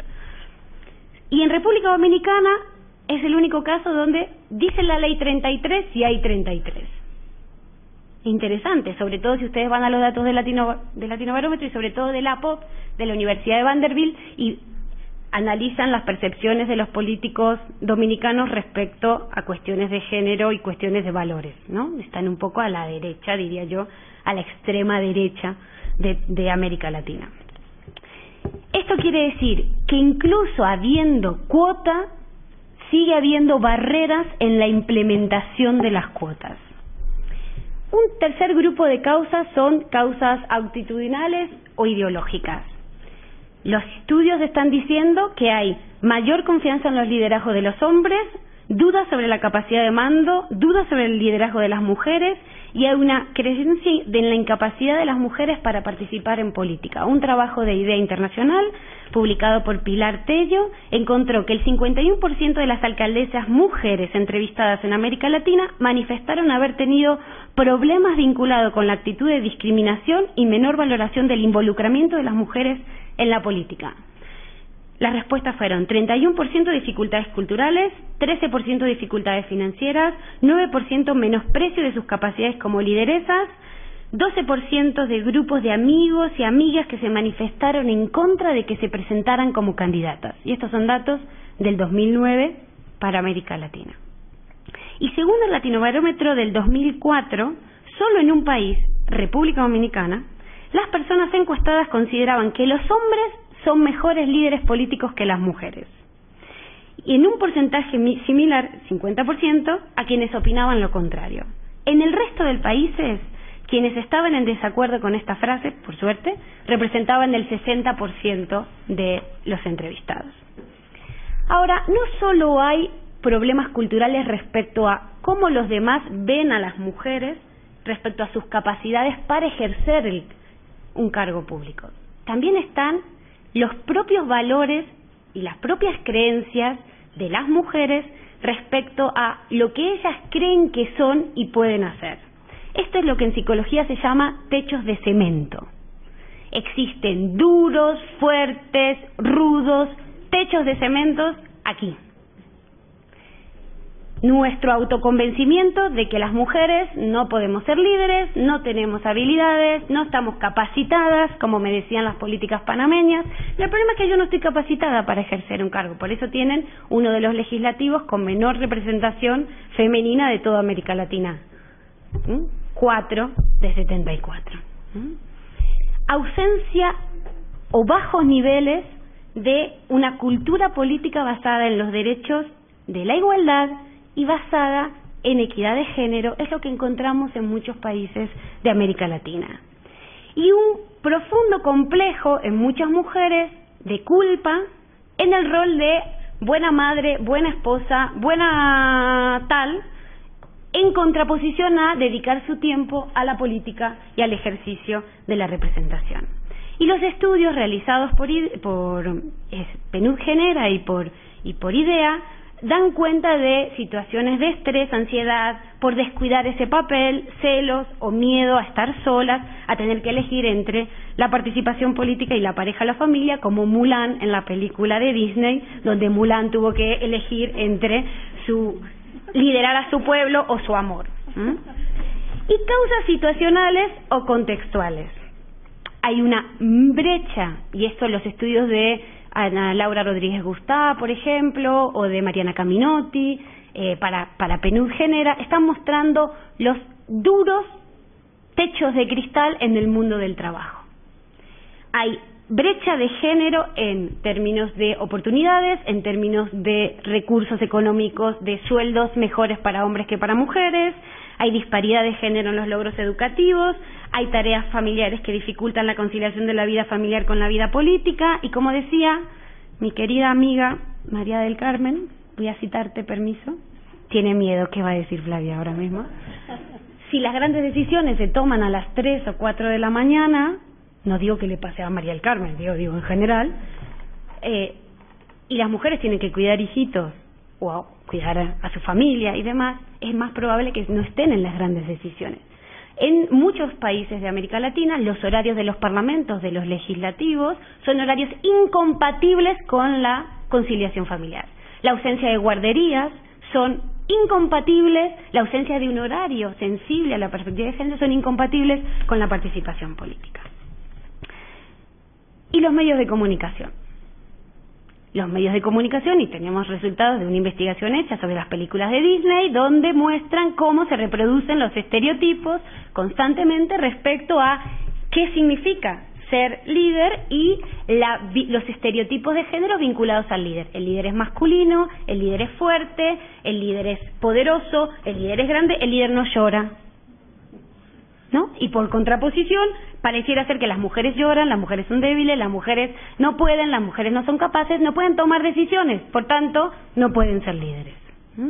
Y en República Dominicana es el único caso donde dice la ley treinta y tres y hay treinta y tres. Interesante, sobre todo si ustedes van a los datos de Latino, de Latinobarómetro y sobre todo de la P O P, de la Universidad de Vanderbilt, y analizan las percepciones de los políticos dominicanos respecto a cuestiones de género y cuestiones de valores, ¿no? Están un poco a la derecha, diría yo, a la extrema derecha de, de América Latina. Esto quiere decir que incluso habiendo cuota, sigue habiendo barreras en la implementación de las cuotas. Un tercer grupo de causas son causas actitudinales o ideológicas. Los estudios están diciendo que hay mayor confianza en los liderazgos de los hombres, dudas sobre la capacidad de mando, dudas sobre el liderazgo de las mujeres, y hay una creencia en la incapacidad de las mujeres para participar en política. Un trabajo de Idea Internacional, publicado por Pilar Tello, encontró que el cincuenta y uno por ciento de las alcaldesas mujeres entrevistadas en América Latina manifestaron haber tenido problemas vinculados con la actitud de discriminación y menor valoración del involucramiento de las mujeres en la política. Las respuestas fueron treinta y uno por ciento de dificultades culturales, trece por ciento de dificultades financieras, nueve por ciento menosprecio de sus capacidades como lideresas, doce por ciento de grupos de amigos y amigas que se manifestaron en contra de que se presentaran como candidatas. Y estos son datos del dos mil nueve para América Latina. Y según el Latinobarómetro del dos mil cuatro, solo en un país, República Dominicana, las personas encuestadas consideraban que los hombres son mejores líderes políticos que las mujeres. Y en un porcentaje similar, cincuenta por ciento, a quienes opinaban lo contrario. En el resto de países, quienes estaban en desacuerdo con esta frase, por suerte, representaban el sesenta por ciento de los entrevistados. Ahora, no solo hay problemas culturales respecto a cómo los demás ven a las mujeres respecto a sus capacidades para ejercer el, un cargo público. También están los propios valores y las propias creencias de las mujeres respecto a lo que ellas creen que son y pueden hacer. Esto es lo que en psicología se llama techos de cemento. Existen duros, fuertes, rudos, techos de cementos aquí. Nuestro autoconvencimiento de que las mujeres no podemos ser líderes, no tenemos habilidades, no estamos capacitadas, como me decían las políticas panameñas. Y el problema es que yo no estoy capacitada para ejercer un cargo, por eso tienen uno de los legislativos con menor representación femenina de toda América Latina. ¿Mm? Cuatro de setenta y cuatro. ¿Mm? Ausencia o bajos niveles de una cultura política basada en los derechos de la igualdad y basada en equidad de género, es lo que encontramos en muchos países de América Latina. Y un profundo complejo en muchas mujeres de culpa en el rol de buena madre, buena esposa, buena tal, en contraposición a dedicar su tiempo a la política y al ejercicio de la representación. Y los estudios realizados por, por eh, PNUD Genera y por, y por IDEA dan cuenta de situaciones de estrés, ansiedad, por descuidar ese papel, celos o miedo a estar solas, a tener que elegir entre la participación política y la pareja, la familia, como Mulan en la película de Disney, donde Mulan tuvo que elegir entre su liderar a su pueblo o su amor. ¿Mm? Y causas situacionales o contextuales. Hay una brecha, y esto en los estudios de Ana Laura Rodríguez Gustá, por ejemplo, o de Mariana Caminotti, eh, para, para PNUD Genera, están mostrando los duros techos de cristal en el mundo del trabajo. Hay brecha de género en términos de oportunidades, en términos de recursos económicos, de sueldos mejores para hombres que para mujeres, hay disparidad de género en los logros educativos, hay tareas familiares que dificultan la conciliación de la vida familiar con la vida política, y como decía mi querida amiga María del Carmen, voy a citarte, permiso, tiene miedo, ¿qué va a decir Flavia ahora mismo? Si las grandes decisiones se toman a las tres o cuatro de la mañana, no digo que le pase a María del Carmen, digo, digo en general, eh, y las mujeres tienen que cuidar hijitos, o cuidar a, a su familia y demás, es más probable que no estén en las grandes decisiones. En muchos países de América Latina, los horarios de los parlamentos, de los legislativos, son horarios incompatibles con la conciliación familiar. La ausencia de guarderías son incompatibles, la ausencia de un horario sensible a la perspectiva de género son incompatibles con la participación política. Y los medios de comunicación. Los medios de comunicación, y tenemos resultados de una investigación hecha sobre las películas de Disney, donde muestran cómo se reproducen los estereotipos constantemente respecto a qué significa ser líder y la, los estereotipos de género vinculados al líder. El líder es masculino, el líder es fuerte, el líder es poderoso, el líder es grande, el líder no llora, ¿no? Y por contraposición, pareciera ser que las mujeres lloran, las mujeres son débiles, las mujeres no pueden, las mujeres no son capaces, no pueden tomar decisiones, por tanto, no pueden ser líderes. ¿Mm?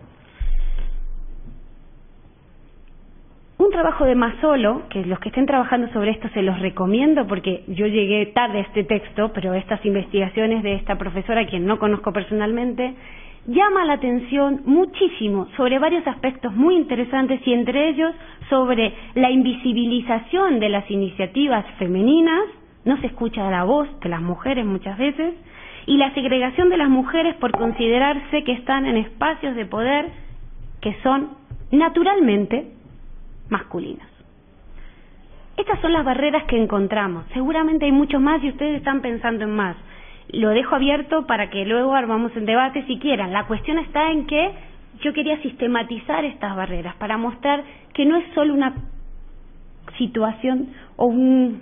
Un trabajo de Mazzolo, que los que estén trabajando sobre esto se los recomiendo, porque yo llegué tarde a este texto, pero estas investigaciones de esta profesora, a quien no conozco personalmente, llama la atención muchísimo sobre varios aspectos muy interesantes, y entre ellos sobre la invisibilización de las iniciativas femeninas, no se escucha la voz de las mujeres muchas veces, y la segregación de las mujeres por considerarse que están en espacios de poder que son naturalmente masculinos. Estas son las barreras que encontramos. Seguramente hay muchos más y ustedes están pensando en más. Lo dejo abierto para que luego armamos el debate si quieran. La cuestión está en que yo quería sistematizar estas barreras para mostrar que no es solo una situación o un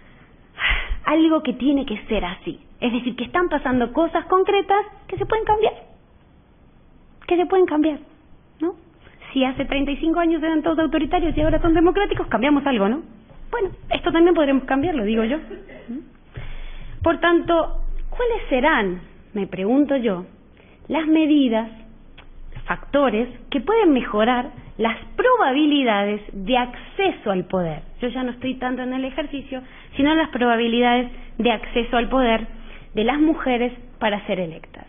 algo que tiene que ser así. Es decir, que están pasando cosas concretas que se pueden cambiar. Que se pueden cambiar, ¿no? Si hace treinta y cinco años eran todos autoritarios y ahora son democráticos, cambiamos algo, ¿no? Bueno, esto también podremos cambiarlo, digo yo. Por tanto, ¿cuáles serán, me pregunto yo, las medidas, factores que pueden mejorar las probabilidades de acceso al poder? Yo ya no estoy tanto en el ejercicio, sino en las probabilidades de acceso al poder de las mujeres para ser electas.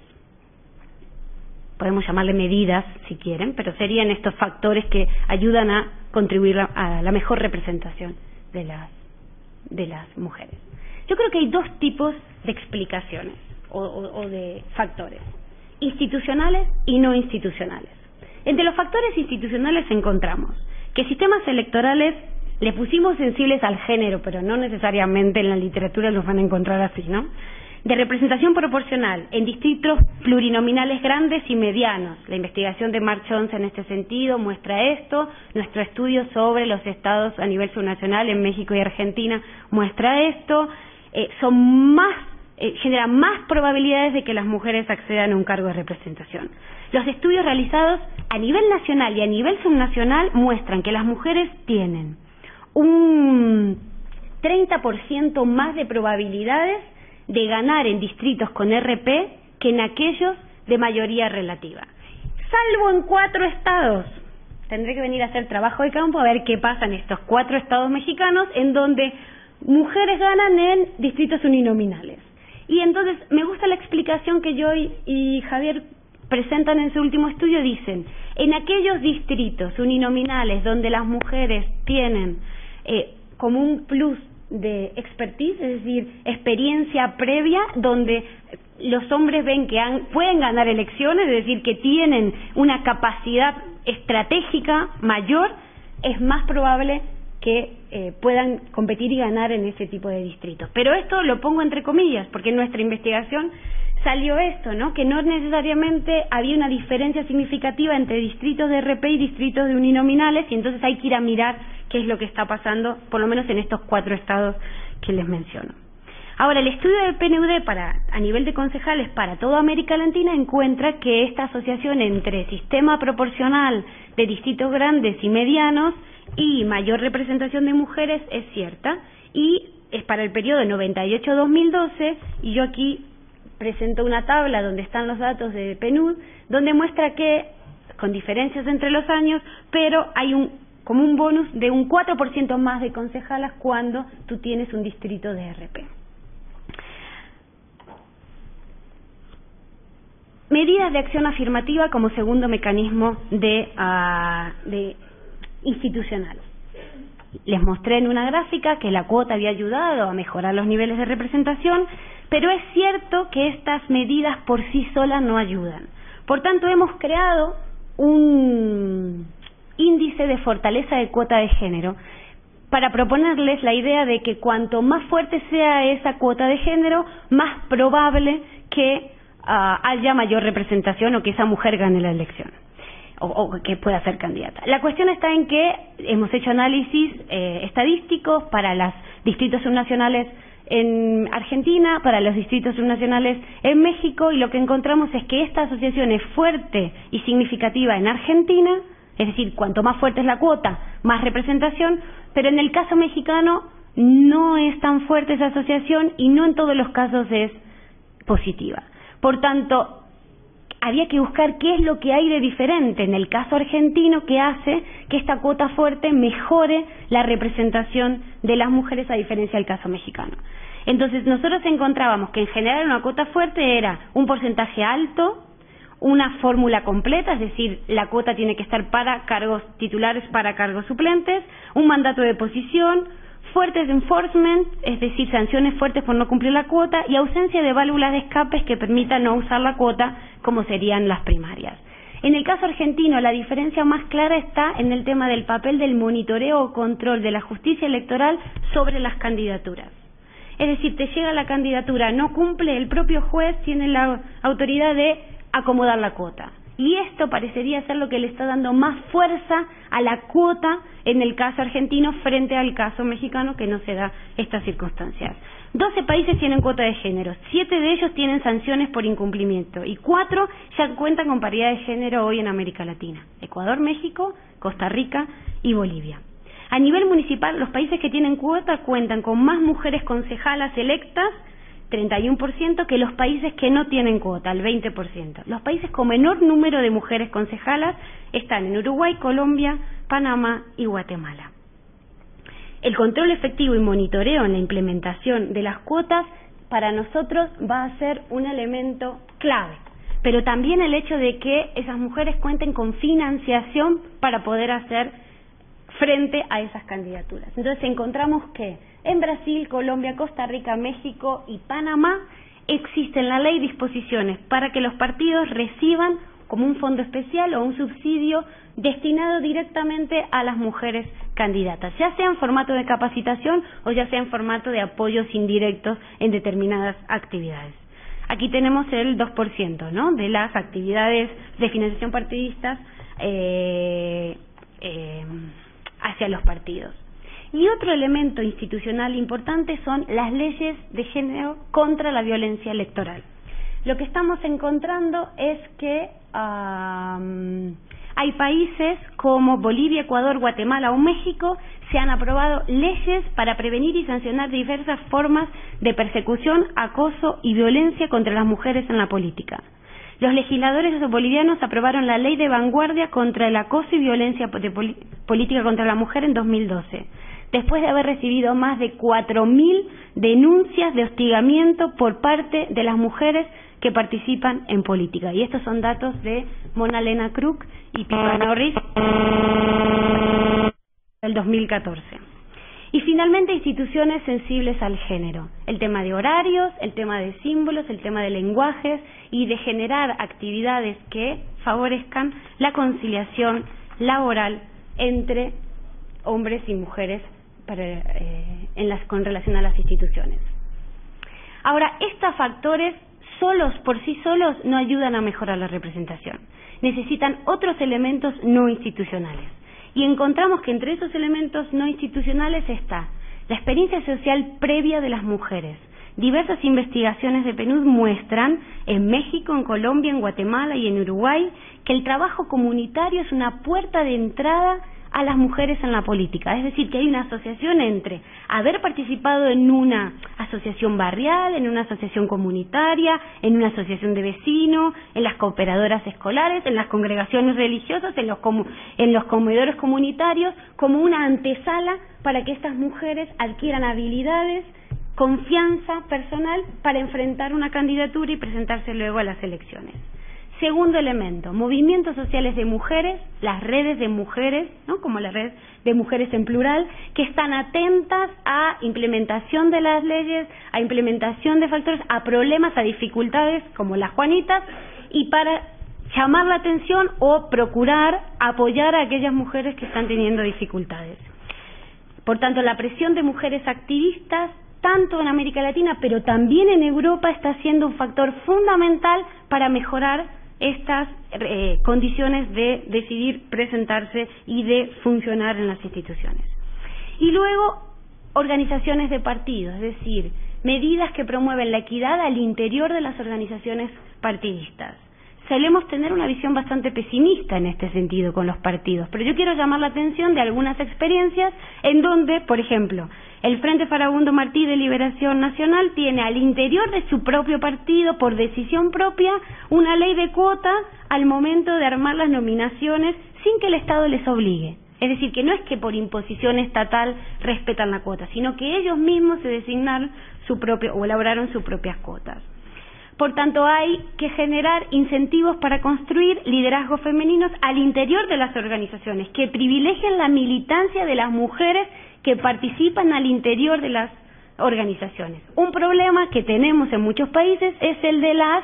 Podemos llamarle medidas si quieren, pero serían estos factores que ayudan a contribuir a la mejor representación de las, de las mujeres. Yo creo que hay dos tipos de explicaciones o, o, o de factores, institucionales y no institucionales. Entre los factores institucionales encontramos que sistemas electorales le pusimos sensibles al género, pero no necesariamente en la literatura los van a encontrar así, ¿no? De representación proporcional en distritos plurinominales grandes y medianos. La investigación de Mark Jones en este sentido muestra esto. Nuestro estudio sobre los estados a nivel subnacional en México y Argentina muestra esto. Eh, son más, eh, generan más probabilidades de que las mujeres accedan a un cargo de representación. Los estudios realizados a nivel nacional y a nivel subnacional muestran que las mujeres tienen un treinta por ciento más de probabilidades de ganar en distritos con R P que en aquellos de mayoría relativa, salvo en cuatro estados. Tendré que venir a hacer trabajo de campo a ver qué pasa en estos cuatro estados mexicanos en donde mujeres ganan en distritos uninominales. Y entonces me gusta la explicación que Joy y Javier presentan en su último estudio. Dicen, en aquellos distritos uninominales donde las mujeres tienen eh, como un plus de expertise, es decir, experiencia previa, donde los hombres ven que han, pueden ganar elecciones, es decir, que tienen una capacidad estratégica mayor, es más probable que eh, puedan competir y ganar en ese tipo de distritos. Pero esto lo pongo entre comillas, porque en nuestra investigación salió esto, ¿no? Que no necesariamente había una diferencia significativa entre distritos de R P y distritos de uninominales, y entonces hay que ir a mirar qué es lo que está pasando, por lo menos en estos cuatro estados que les menciono. Ahora, el estudio del P N U D para, a nivel de concejales para toda América Latina encuentra que esta asociación entre sistema proporcional de distritos grandes y medianos y mayor representación de mujeres es cierta, y es para el periodo de noventa y ocho a dos mil doce, y yo aquí presento una tabla donde están los datos de P N U D, donde muestra que, con diferencias entre los años, pero hay un como un bonus de un cuatro por ciento más de concejalas cuando tú tienes un distrito de R P. Medidas de acción afirmativa como segundo mecanismo de, uh, de institucional. Les mostré en una gráfica que la cuota había ayudado a mejorar los niveles de representación, pero es cierto que estas medidas por sí solas no ayudan. Por tanto, hemos creado un índice de fortaleza de cuota de género para proponerles la idea de que cuanto más fuerte sea esa cuota de género, más probable que uh, haya mayor representación o que esa mujer gane la elección o, o que pueda ser candidata. La cuestión está en que hemos hecho análisis eh, estadísticos para los distritos subnacionales en Argentina, para los distritos subnacionales en México, y lo que encontramos es que esta asociación es fuerte y significativa en Argentina. Es decir, cuanto más fuerte es la cuota, más representación, pero en el caso mexicano no es tan fuerte esa asociación y no en todos los casos es positiva. Por tanto, había que buscar qué es lo que hay de diferente en el caso argentino que hace que esta cuota fuerte mejore la representación de las mujeres a diferencia del caso mexicano. Entonces, nosotros encontrábamos que en general una cuota fuerte era un porcentaje alto, una fórmula completa, es decir, la cuota tiene que estar para cargos titulares, para cargos suplentes, un mandato de posición, fuertes enforcement, es decir, sanciones fuertes por no cumplir la cuota, y ausencia de válvulas de escapes que permitan no usar la cuota, como serían las primarias. En el caso argentino, la diferencia más clara está en el tema del papel del monitoreo o control de la justicia electoral sobre las candidaturas. Es decir, te llega la candidatura, no cumple, el propio juez tiene la autoridad de acomodar la cuota. Y esto parecería ser lo que le está dando más fuerza a la cuota en el caso argentino frente al caso mexicano, que no se da estas circunstancias. doce países tienen cuota de género, siete de ellos tienen sanciones por incumplimiento y cuatro ya cuentan con paridad de género hoy en América Latina: Ecuador, México, Costa Rica y Bolivia. A nivel municipal, los países que tienen cuota cuentan con más mujeres concejalas electas, treinta y uno por ciento, que los países que no tienen cuota, el veinte por ciento. Los países con menor número de mujeres concejalas están en Uruguay, Colombia, Panamá y Guatemala. El control efectivo y monitoreo en la implementación de las cuotas para nosotros va a ser un elemento clave, pero también el hecho de que esas mujeres cuenten con financiación para poder hacer frente a esas candidaturas. Entonces encontramos que en Brasil, Colombia, Costa Rica, México y Panamá existen en la ley disposiciones para que los partidos reciban como un fondo especial o un subsidio destinado directamente a las mujeres candidatas, ya sea en formato de capacitación o ya sea en formato de apoyos indirectos en determinadas actividades. Aquí tenemos el dos por ciento, ¿no?, de las actividades de financiación partidistas eh, eh, hacia los partidos. Y otro elemento institucional importante son las leyes de género contra la violencia electoral. Lo que estamos encontrando es que um, hay países como Bolivia, Ecuador, Guatemala o México se han aprobado leyes para prevenir y sancionar diversas formas de persecución, acoso y violencia contra las mujeres en la política. Los legisladores bolivianos aprobaron la Ley de Vanguardia contra el acoso y violencia de poli- política contra la mujer en dos mil doce, después de haber recibido más de cuatro mil denuncias de hostigamiento por parte de las mujeres que participan en política. Y estos son datos de Mona Lena Kruk y Pippa Norris del dos mil catorce. Y finalmente, instituciones sensibles al género. El tema de horarios, el tema de símbolos, el tema de lenguajes y de generar actividades que favorezcan la conciliación laboral entre hombres y mujeres para, eh, en las, con relación a las instituciones. Ahora, estos factores solos, por sí solos, no ayudan a mejorar la representación. Necesitan otros elementos no institucionales. Y encontramos que entre esos elementos no institucionales está la experiencia social previa de las mujeres. Diversas investigaciones de P N U D muestran en México, en Colombia, en Guatemala y en Uruguay que el trabajo comunitario es una puerta de entrada a las mujeres en la política. Es decir, que hay una asociación entre haber participado en una asociación barrial, en una asociación comunitaria, en una asociación de vecinos, en las cooperadoras escolares, en las congregaciones religiosas, en los, comu en los comedores comunitarios, como una antesala para que estas mujeres adquieran habilidades, confianza personal para enfrentar una candidatura y presentarse luego a las elecciones. Segundo elemento, movimientos sociales de mujeres, las redes de mujeres, ¿no?, como la red de mujeres en plural, que están atentas a implementación de las leyes, a implementación de factores, a problemas, a dificultades, como las Juanitas, y para llamar la atención o procurar apoyar a aquellas mujeres que están teniendo dificultades. Por tanto, la presión de mujeres activistas, tanto en América Latina, pero también en Europa, está siendo un factor fundamental para mejorar estas eh, condiciones de decidir presentarse y de funcionar en las instituciones. Y luego, organizaciones de partidos, es decir, medidas que promueven la equidad al interior de las organizaciones partidistas. Solemos tener una visión bastante pesimista en este sentido con los partidos, pero yo quiero llamar la atención de algunas experiencias en donde, por ejemplo, el Frente Farabundo Martí de Liberación Nacional tiene al interior de su propio partido, por decisión propia, una ley de cuota al momento de armar las nominaciones sin que el Estado les obligue. Es decir, que no es que por imposición estatal respetan la cuota, sino que ellos mismos se designaron su propio o elaboraron sus propias cuotas. Por tanto, hay que generar incentivos para construir liderazgos femeninos al interior de las organizaciones, que privilegien la militancia de las mujeres que participan al interior de las organizaciones. Un problema que tenemos en muchos países es el de las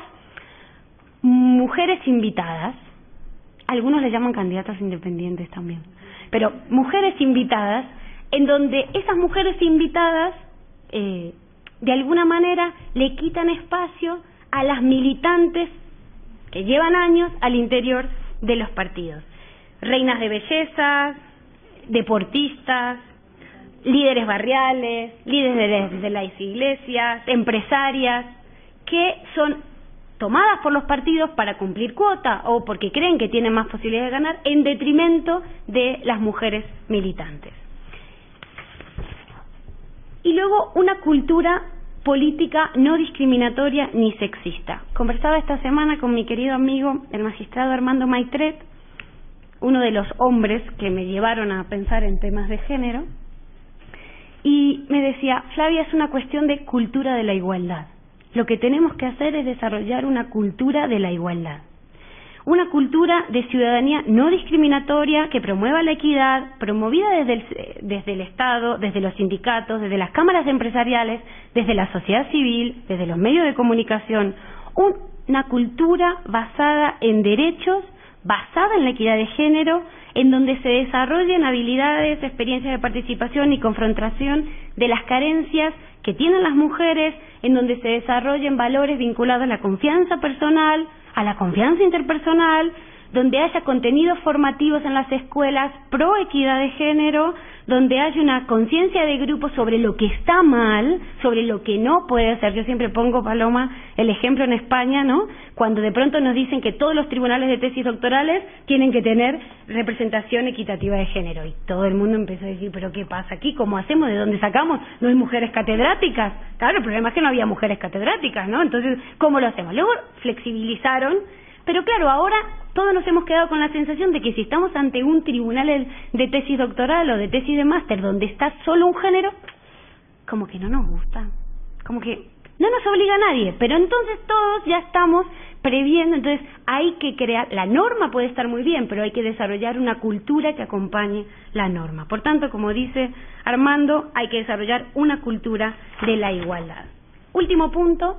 mujeres invitadas. Algunos le llaman candidatas independientes también. Pero mujeres invitadas, en donde esas mujeres invitadas, eh, de alguna manera, le quitan espacio a las militantes que llevan años al interior de los partidos. Reinas de belleza, deportistas, líderes barriales, líderes de las iglesias, empresarias, que son tomadas por los partidos para cumplir cuota o porque creen que tienen más posibilidades de ganar en detrimento de las mujeres militantes. Y luego una cultura política no discriminatoria ni sexista. Conversaba esta semana con mi querido amigo, el magistrado Armando Maitret, uno de los hombres que me llevaron a pensar en temas de género, y me decía, Flavia, es una cuestión de cultura de la igualdad. Lo que tenemos que hacer es desarrollar una cultura de la igualdad. Una cultura de ciudadanía no discriminatoria que promueva la equidad, promovida desde el, desde el Estado, desde los sindicatos, desde las cámaras empresariales, desde la sociedad civil, desde los medios de comunicación. Un, una cultura basada en derechos, basada en la equidad de género, en donde se desarrollen habilidades, experiencias de participación y confrontación de las carencias que tienen las mujeres, en donde se desarrollen valores vinculados a la confianza personal, a la confianza interpersonal, donde haya contenidos formativos en las escuelas pro equidad de género, donde haya una conciencia de grupo sobre lo que está mal, sobre lo que no puede ser. Yo siempre pongo, Paloma, el ejemplo en España, ¿no? Cuando de pronto nos dicen que todos los tribunales de tesis doctorales tienen que tener representación equitativa de género. Y todo el mundo empezó a decir, ¿pero qué pasa aquí? ¿Cómo hacemos? ¿De dónde sacamos? ¿No hay mujeres catedráticas? Claro, el problema es que no había mujeres catedráticas, ¿no? Entonces, ¿cómo lo hacemos? Luego flexibilizaron. Pero claro, ahora todos nos hemos quedado con la sensación de que si estamos ante un tribunal de tesis doctoral o de tesis de máster donde está solo un género, como que no nos gusta, como que no nos obliga a nadie, pero entonces todos ya estamos previendo, entonces hay que crear, la norma puede estar muy bien, pero hay que desarrollar una cultura que acompañe la norma. Por tanto, como dice Armando, hay que desarrollar una cultura de la igualdad. Último punto,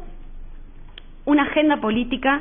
una agenda política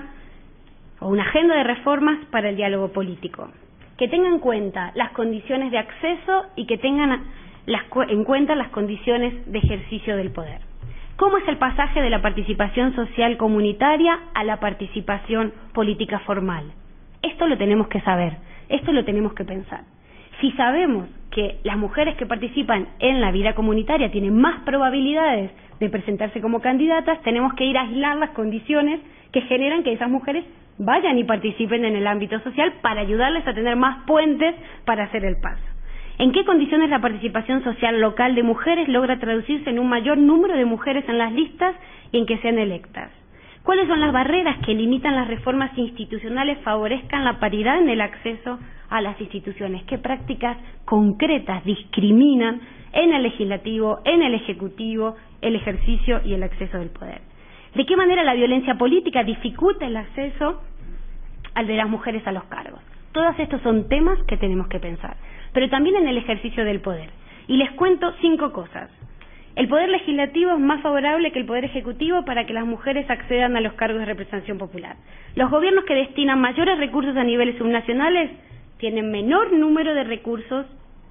o una agenda de reformas para el diálogo político, que tenga en cuenta las condiciones de acceso y que tengan las, en cuenta las condiciones de ejercicio del poder. ¿Cómo es el pasaje de la participación social comunitaria a la participación política formal? Esto lo tenemos que saber, esto lo tenemos que pensar. Si sabemos que las mujeres que participan en la vida comunitaria tienen más probabilidades de presentarse como candidatas, tenemos que ir a aislar las condiciones que generan que esas mujeres vayan y participen en el ámbito social para ayudarles a tener más puentes para hacer el paso. ¿En qué condiciones la participación social local de mujeres logra traducirse en un mayor número de mujeres en las listas y en que sean electas? ¿Cuáles son las barreras que limitan las reformas institucionales favorezcan la paridad en el acceso a las instituciones? ¿Qué prácticas concretas discriminan en el legislativo, en el ejecutivo, el ejercicio y el acceso del poder? ¿De qué manera la violencia política dificulta el acceso al de las mujeres a los cargos? Todos estos son temas que tenemos que pensar, pero también en el ejercicio del poder. Y les cuento cinco cosas. El poder legislativo es más favorable que el poder ejecutivo para que las mujeres accedan a los cargos de representación popular. Los gobiernos que destinan mayores recursos a niveles subnacionales tienen menor número de recursos,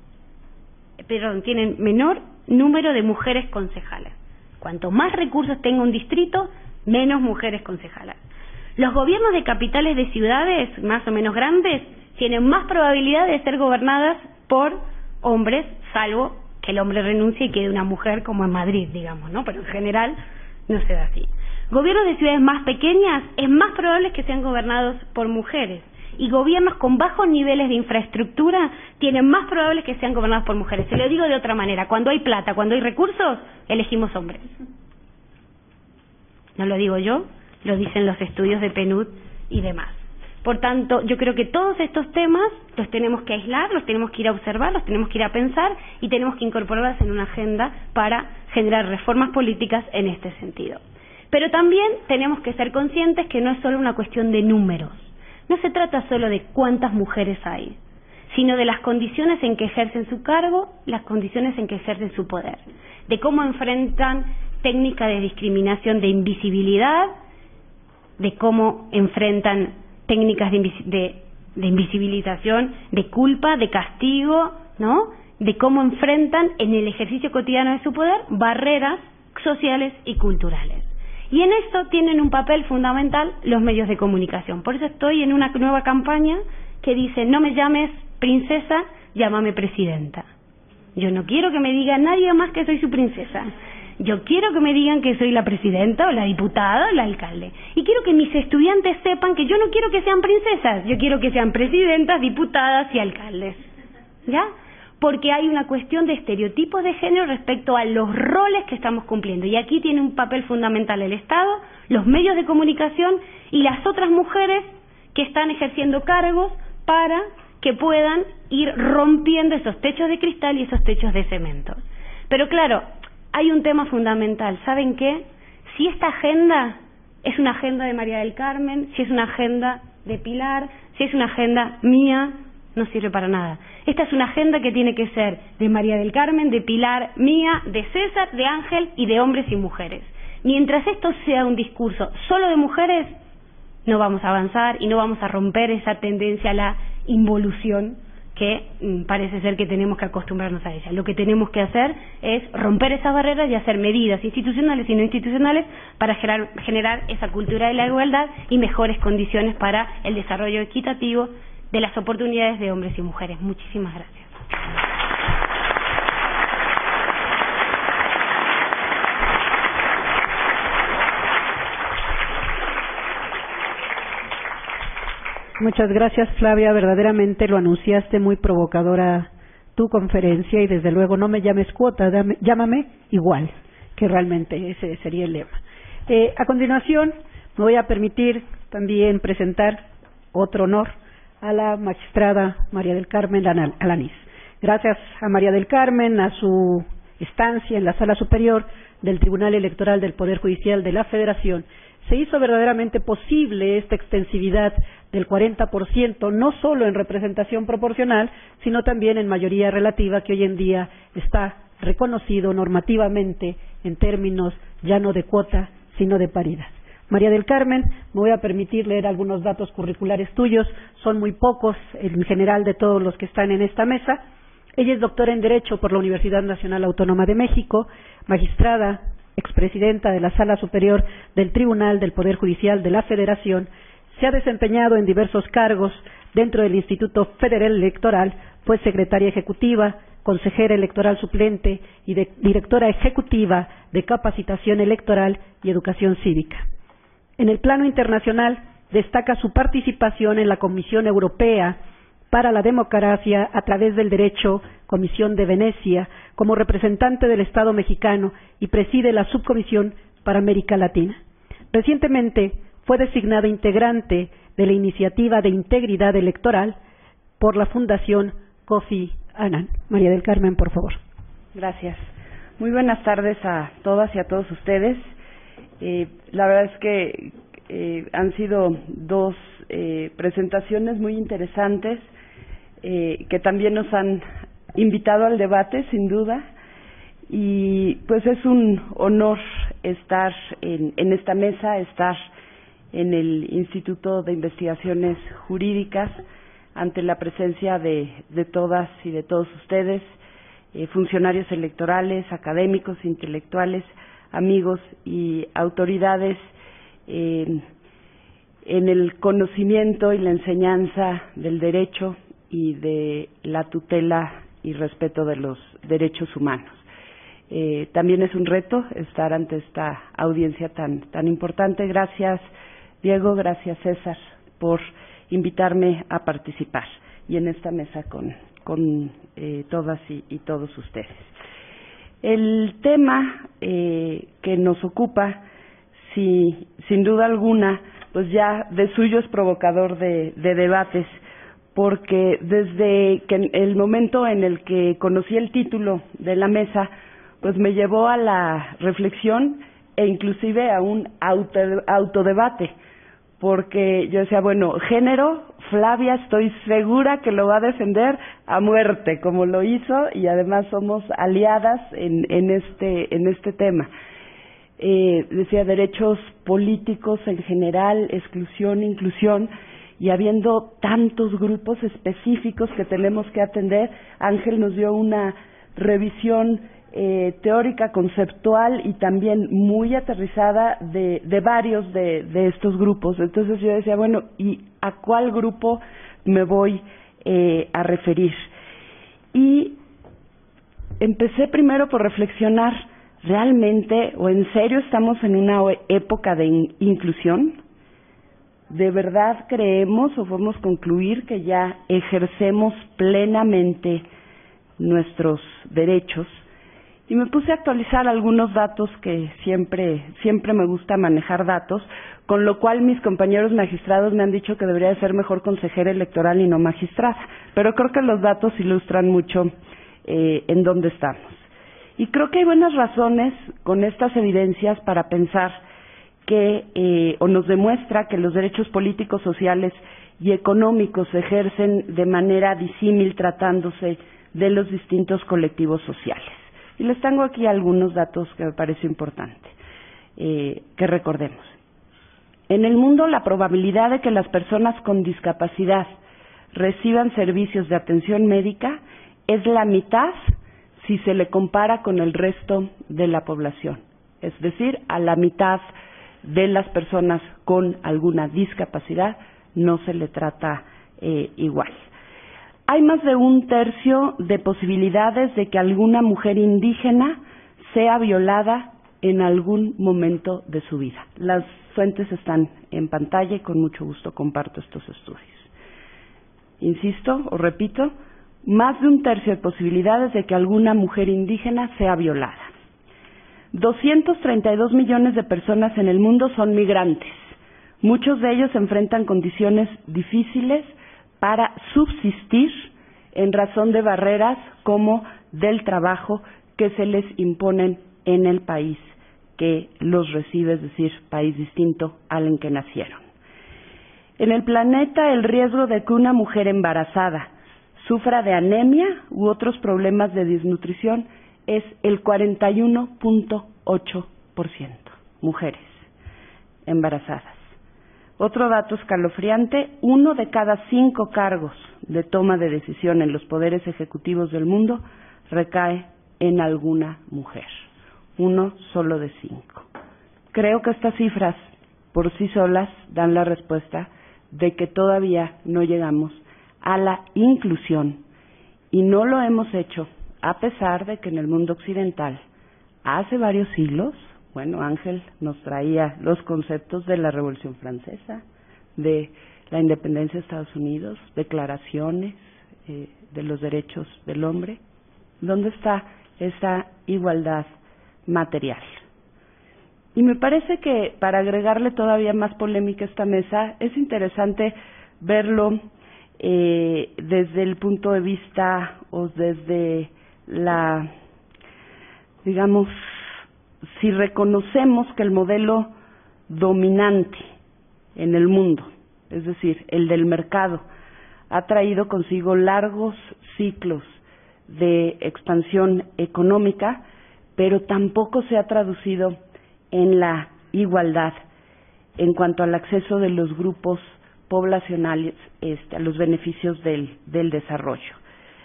perdón, tienen menor número de mujeres concejalas. Cuanto más recursos tenga un distrito, menos mujeres concejalas. Los gobiernos de capitales de ciudades más o menos grandes tienen más probabilidad de ser gobernadas por hombres, salvo que el hombre renuncie y quede una mujer como en Madrid, digamos, ¿no? Pero en general no se da así. Gobiernos de ciudades más pequeñas es más probable que sean gobernados por mujeres. Y gobiernos con bajos niveles de infraestructura tienen más probables que sean gobernados por mujeres. Se lo digo de otra manera, cuando hay plata, cuando hay recursos, elegimos hombres. No lo digo yo, lo dicen los estudios de P N U D y demás. Por tanto, yo creo que todos estos temas los tenemos que aislar, los tenemos que ir a observar, los tenemos que ir a pensar y tenemos que incorporarlas en una agenda para generar reformas políticas en este sentido. Pero también tenemos que ser conscientes que no es solo una cuestión de números. No se trata solo de cuántas mujeres hay, sino de las condiciones en que ejercen su cargo, las condiciones en que ejercen su poder, de cómo enfrentan técnicas de discriminación, de invisibilidad, de cómo enfrentan técnicas de, invis de, de invisibilización, de culpa, de castigo, ¿no? De cómo enfrentan en el ejercicio cotidiano de su poder barreras sociales y culturales. Y en esto tienen un papel fundamental los medios de comunicación. Por eso estoy en una nueva campaña que dice: no me llames princesa, llámame presidenta. Yo no quiero que me diga nadie más que soy su princesa. Yo quiero que me digan que soy la presidenta o la diputada o la alcalde. Y quiero que mis estudiantes sepan que yo no quiero que sean princesas, yo quiero que sean presidentas, diputadas y alcaldes. ¿Ya? Porque hay una cuestión de estereotipos de género respecto a los roles que estamos cumpliendo. Y aquí tiene un papel fundamental el Estado, los medios de comunicación y las otras mujeres que están ejerciendo cargos para que puedan ir rompiendo esos techos de cristal y esos techos de cemento. Pero claro, hay un tema fundamental. ¿Saben qué? Si esta agenda es una agenda de María del Carmen, si es una agenda de Pilar, si es una agenda mía, no sirve para nada. Esta es una agenda que tiene que ser de María del Carmen, de Pilar, mía, de César, de Ángel y de hombres y mujeres. Mientras esto sea un discurso solo de mujeres, no vamos a avanzar y no vamos a romper esa tendencia a la involución que mm, parece ser que tenemos que acostumbrarnos a ella. Lo que tenemos que hacer es romper esas barreras y hacer medidas institucionales y no institucionales para generar, generar esa cultura de la igualdad y mejores condiciones para el desarrollo equitativo de las oportunidades de hombres y mujeres. Muchísimas gracias. Muchas gracias, Flavia. Verdaderamente lo anunciaste muy provocadora tu conferencia y desde luego no me llames cuota, dame, llámame igual, que realmente ese sería el lema. Eh, a continuación me voy a permitir también presentar otro honor a la magistrada María del Carmen Alanís. Gracias a María del Carmen, a su estancia en la Sala Superior del Tribunal Electoral del Poder Judicial de la Federación, se hizo verdaderamente posible esta extensividad del cuarenta por ciento, no solo en representación proporcional, sino también en mayoría relativa, que hoy en día está reconocido normativamente en términos ya no de cuota, sino de paridad. María del Carmen, me voy a permitir leer algunos datos curriculares tuyos, son muy pocos en general de todos los que están en esta mesa. Ella es doctora en Derecho por la Universidad Nacional Autónoma de México, magistrada, expresidenta de la Sala Superior del Tribunal del Poder Judicial de la Federación, se ha desempeñado en diversos cargos dentro del Instituto Federal Electoral, fue secretaria ejecutiva, consejera electoral suplente y de, directora ejecutiva de Capacitación Electoral y Educación Cívica. En el plano internacional, destaca su participación en la Comisión Europea para la Democracia a través del Derecho, Comisión de Venecia, como representante del Estado mexicano y preside la Subcomisión para América Latina. Recientemente fue designada integrante de la Iniciativa de Integridad Electoral por la Fundación Kofi Annan. María del Carmen, por favor. Gracias. Muy buenas tardes a todas y a todos ustedes. Eh, la verdad es que eh, han sido dos eh, presentaciones muy interesantes eh, que también nos han invitado al debate, sin duda, y pues es un honor estar en, en esta mesa, estar en el Instituto de Investigaciones Jurídicas ante la presencia de, de todas y de todos ustedes, eh, funcionarios electorales, académicos, intelectuales, amigos y autoridades eh, en el conocimiento y la enseñanza del derecho y de la tutela y respeto de los derechos humanos. Eh, también es un reto estar ante esta audiencia tan, tan importante. Gracias, Diego, gracias, César, por invitarme a participar y en esta mesa con, con eh, todas y, y todos ustedes. El tema eh, que nos ocupa, si, sin duda alguna, pues ya de suyo es provocador de, de debates, porque desde que el momento en el que conocí el título de la mesa, pues me llevó a la reflexión e inclusive a un auto, autodebate, porque yo decía, bueno, género, Flavia estoy segura que lo va a defender a muerte, como lo hizo, y además somos aliadas en, en, este, en este tema. Eh, decía derechos políticos en general, exclusión, inclusión, y habiendo tantos grupos específicos que tenemos que atender, Ángel nos dio una revisión eh, teórica, conceptual y también muy aterrizada de, de varios de, de estos grupos. Entonces yo decía, bueno, ¿y a cuál grupo me voy eh, a referir? Y empecé primero por reflexionar, ¿realmente o en serio estamos en una época de in- inclusión? ¿De verdad creemos o podemos concluir que ya ejercemos plenamente nuestros derechos? Y me puse a actualizar algunos datos que siempre, siempre me gusta manejar datos, con lo cual mis compañeros magistrados me han dicho que debería de ser mejor consejera electoral y no magistrada. Pero creo que los datos ilustran mucho eh, en dónde estamos. Y creo que hay buenas razones con estas evidencias para pensar que eh, o nos demuestra que los derechos políticos, sociales y económicos se ejercen de manera disímil tratándose de los distintos colectivos sociales. Y les tengo aquí algunos datos que me parece importante eh, que recordemos. En el mundo, la probabilidad de que las personas con discapacidad reciban servicios de atención médica es la mitad si se le compara con el resto de la población, es decir, a la mitad de las personas con alguna discapacidad no se le trata eh, igual. Hay más de un tercio de posibilidades de que alguna mujer indígena sea violada en algún momento de su vida. Las fuentes están en pantalla y con mucho gusto comparto estos estudios. Insisto o repito, más de un tercio de posibilidades de que alguna mujer indígena sea violada. doscientos treinta y dos millones de personas en el mundo son migrantes. Muchos de ellos enfrentan condiciones difíciles para subsistir en razón de barreras como del trabajo que se les imponen en el país que los recibe, es decir, país distinto al en que nacieron. En el planeta, el riesgo de que una mujer embarazada sufra de anemia u otros problemas de desnutrición es el cuarenta y uno punto ocho por ciento, mujeres embarazadas. Otro dato escalofriante, uno de cada cinco cargos de toma de decisión en los poderes ejecutivos del mundo recae en alguna mujer. Uno solo de cinco. Creo que estas cifras por sí solas dan la respuesta de que todavía no llegamos a la inclusión y no lo hemos hecho a pesar de que en el mundo occidental hace varios siglos, bueno, Ángel nos traía los conceptos de la Revolución Francesa, de la independencia de Estados Unidos, declaraciones eh, de los derechos del hombre. ¿Dónde está esa igualdad material? Y me parece que para agregarle todavía más polémica a esta mesa, es interesante verlo eh, desde el punto de vista o desde la, digamos, si reconocemos que el modelo dominante en el mundo, es decir, el del mercado, ha traído consigo largos ciclos de expansión económica, pero tampoco se ha traducido en la igualdad en cuanto al acceso de los grupos poblacionales este, a los beneficios del, del desarrollo.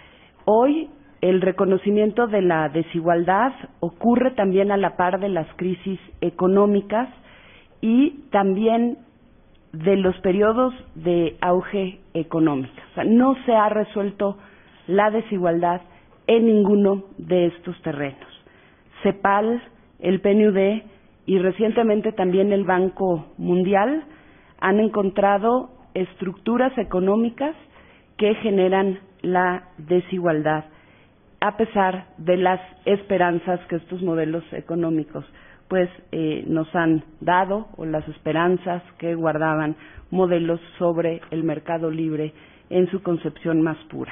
Hoy, el reconocimiento de la desigualdad ocurre también a la par de las crisis económicas y también de los periodos de auge económico. O sea, no se ha resuelto la desigualdad en ninguno de estos terrenos. CEPAL, el P N U D y recientemente también el Banco Mundial han encontrado estructuras económicas que generan la desigualdad, a pesar de las esperanzas que estos modelos económicos pues eh, nos han dado, o las esperanzas que guardaban modelos sobre el mercado libre en su concepción más pura.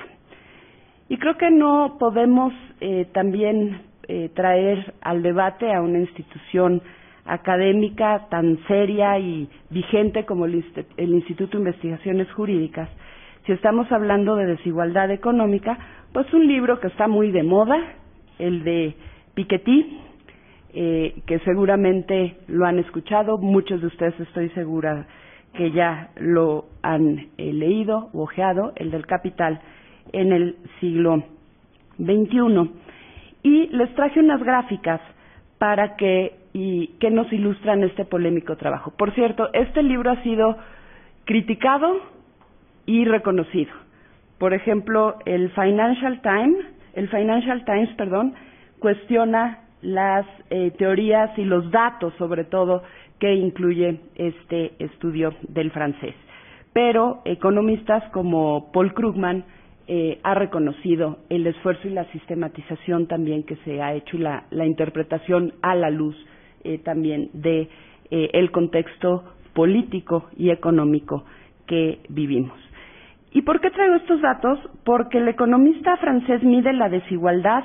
Y creo que no podemos eh, también eh, traer al debate a una institución académica tan seria y vigente como el, el Instituto de Investigaciones Jurídicas, si estamos hablando de desigualdad económica, pues un libro que está muy de moda, el de Piketty, eh, que seguramente lo han escuchado, muchos de ustedes estoy segura que ya lo han eh, leído o ojeado, el del Capital en el siglo veintiuno. Y les traje unas gráficas para que, y, que nos ilustran este polémico trabajo. Por cierto, este libro ha sido criticado y reconocido. Por ejemplo, el Financial Times, el Financial Times, perdón, cuestiona las eh, teorías y los datos, sobre todo, que incluye este estudio del francés. Pero economistas como Paul Krugman eh, ha reconocido el esfuerzo y la sistematización también que se ha hecho y la, la interpretación a la luz eh, también de eh, el contexto político y económico que vivimos. ¿Y por qué traigo estos datos? Porque el economista francés mide la desigualdad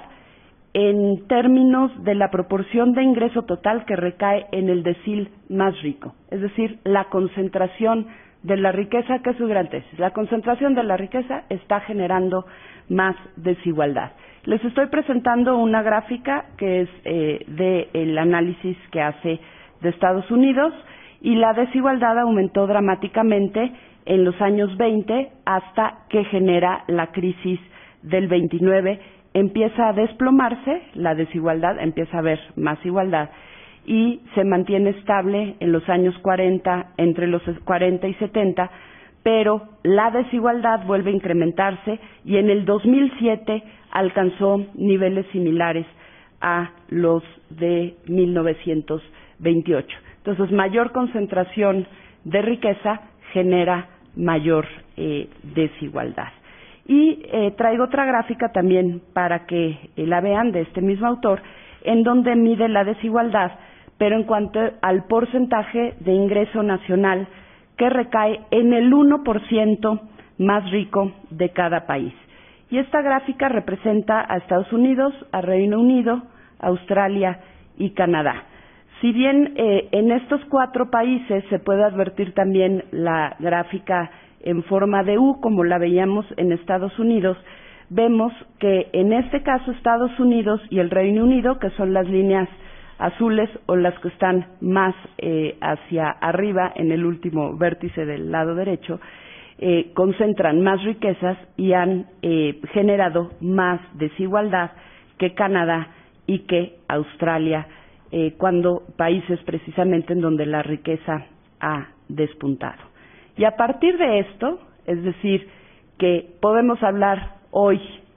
en términos de la proporción de ingreso total que recae en el decil más rico, es decir, la concentración de la riqueza, que es su gran tesis. La concentración de la riqueza está generando más desigualdad. Les estoy presentando una gráfica que es eh, del análisis que hace de Estados Unidos, y la desigualdad aumentó dramáticamente en los años veinte hasta que genera la crisis del veintinueve. Empieza a desplomarse la desigualdad, empieza a haber más igualdad y se mantiene estable en los años cuarenta, entre los cuarenta y setenta, pero la desigualdad vuelve a incrementarse y en el dos mil siete alcanzó niveles similares a los de mil novecientos veintiocho. Entonces, mayor concentración de riqueza genera mayor eh, desigualdad. Y eh, traigo otra gráfica también para que eh, la vean, de este mismo autor, en donde mide la desigualdad, pero en cuanto al porcentaje de ingreso nacional que recae en el uno por ciento más rico de cada país. Y esta gráfica representa a Estados Unidos, a Reino Unido, Australia y Canadá. Si bien eh, en estos cuatro países se puede advertir también la gráfica en forma de U, como la veíamos en Estados Unidos, vemos que en este caso Estados Unidos y el Reino Unido, que son las líneas azules o las que están más eh, hacia arriba en el último vértice del lado derecho, eh, concentran más riquezas y han eh, generado más desigualdad que Canadá y que Australia, eh, cuando países precisamente en donde la riqueza ha despuntado. Y a partir de esto, es decir, que podemos hablar hoy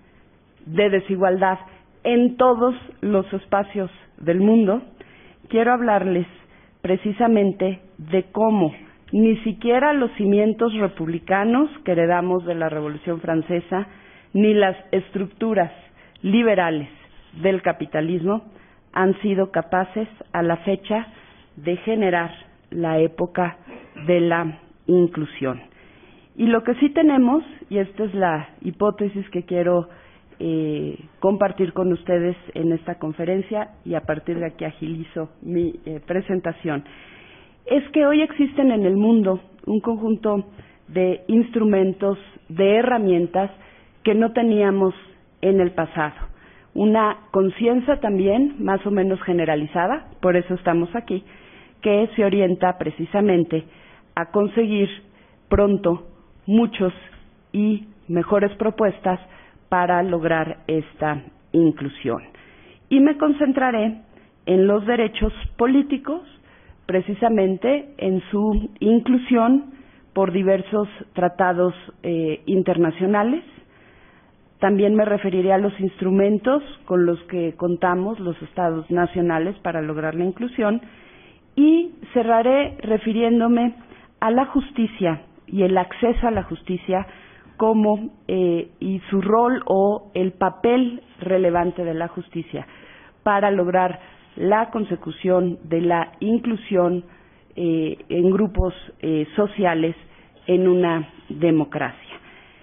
de desigualdad en todos los espacios del mundo, quiero hablarles precisamente de cómo ni siquiera los cimientos republicanos que heredamos de la Revolución Francesa, ni las estructuras liberales del capitalismo han sido capaces a la fecha de generar la época de la inclusión. Y lo que sí tenemos, y esta es la hipótesis que quiero eh, compartir con ustedes en esta conferencia, y a partir de aquí agilizo mi eh, presentación, es que hoy existen en el mundo un conjunto de instrumentos, de herramientas que no teníamos en el pasado. Una conciencia también más o menos generalizada, por eso estamos aquí, que se orienta precisamente a conseguir pronto muchos y mejores propuestas para lograr esta inclusión. Y me concentraré en los derechos políticos, precisamente en su inclusión por diversos tratados eh, internacionales. También me referiré a los instrumentos con los que contamos los estados nacionales para lograr la inclusión, y cerraré refiriéndome a la justicia y el acceso a la justicia como eh, y su rol o el papel relevante de la justicia para lograr la consecución de la inclusión eh, en grupos eh, sociales en una democracia.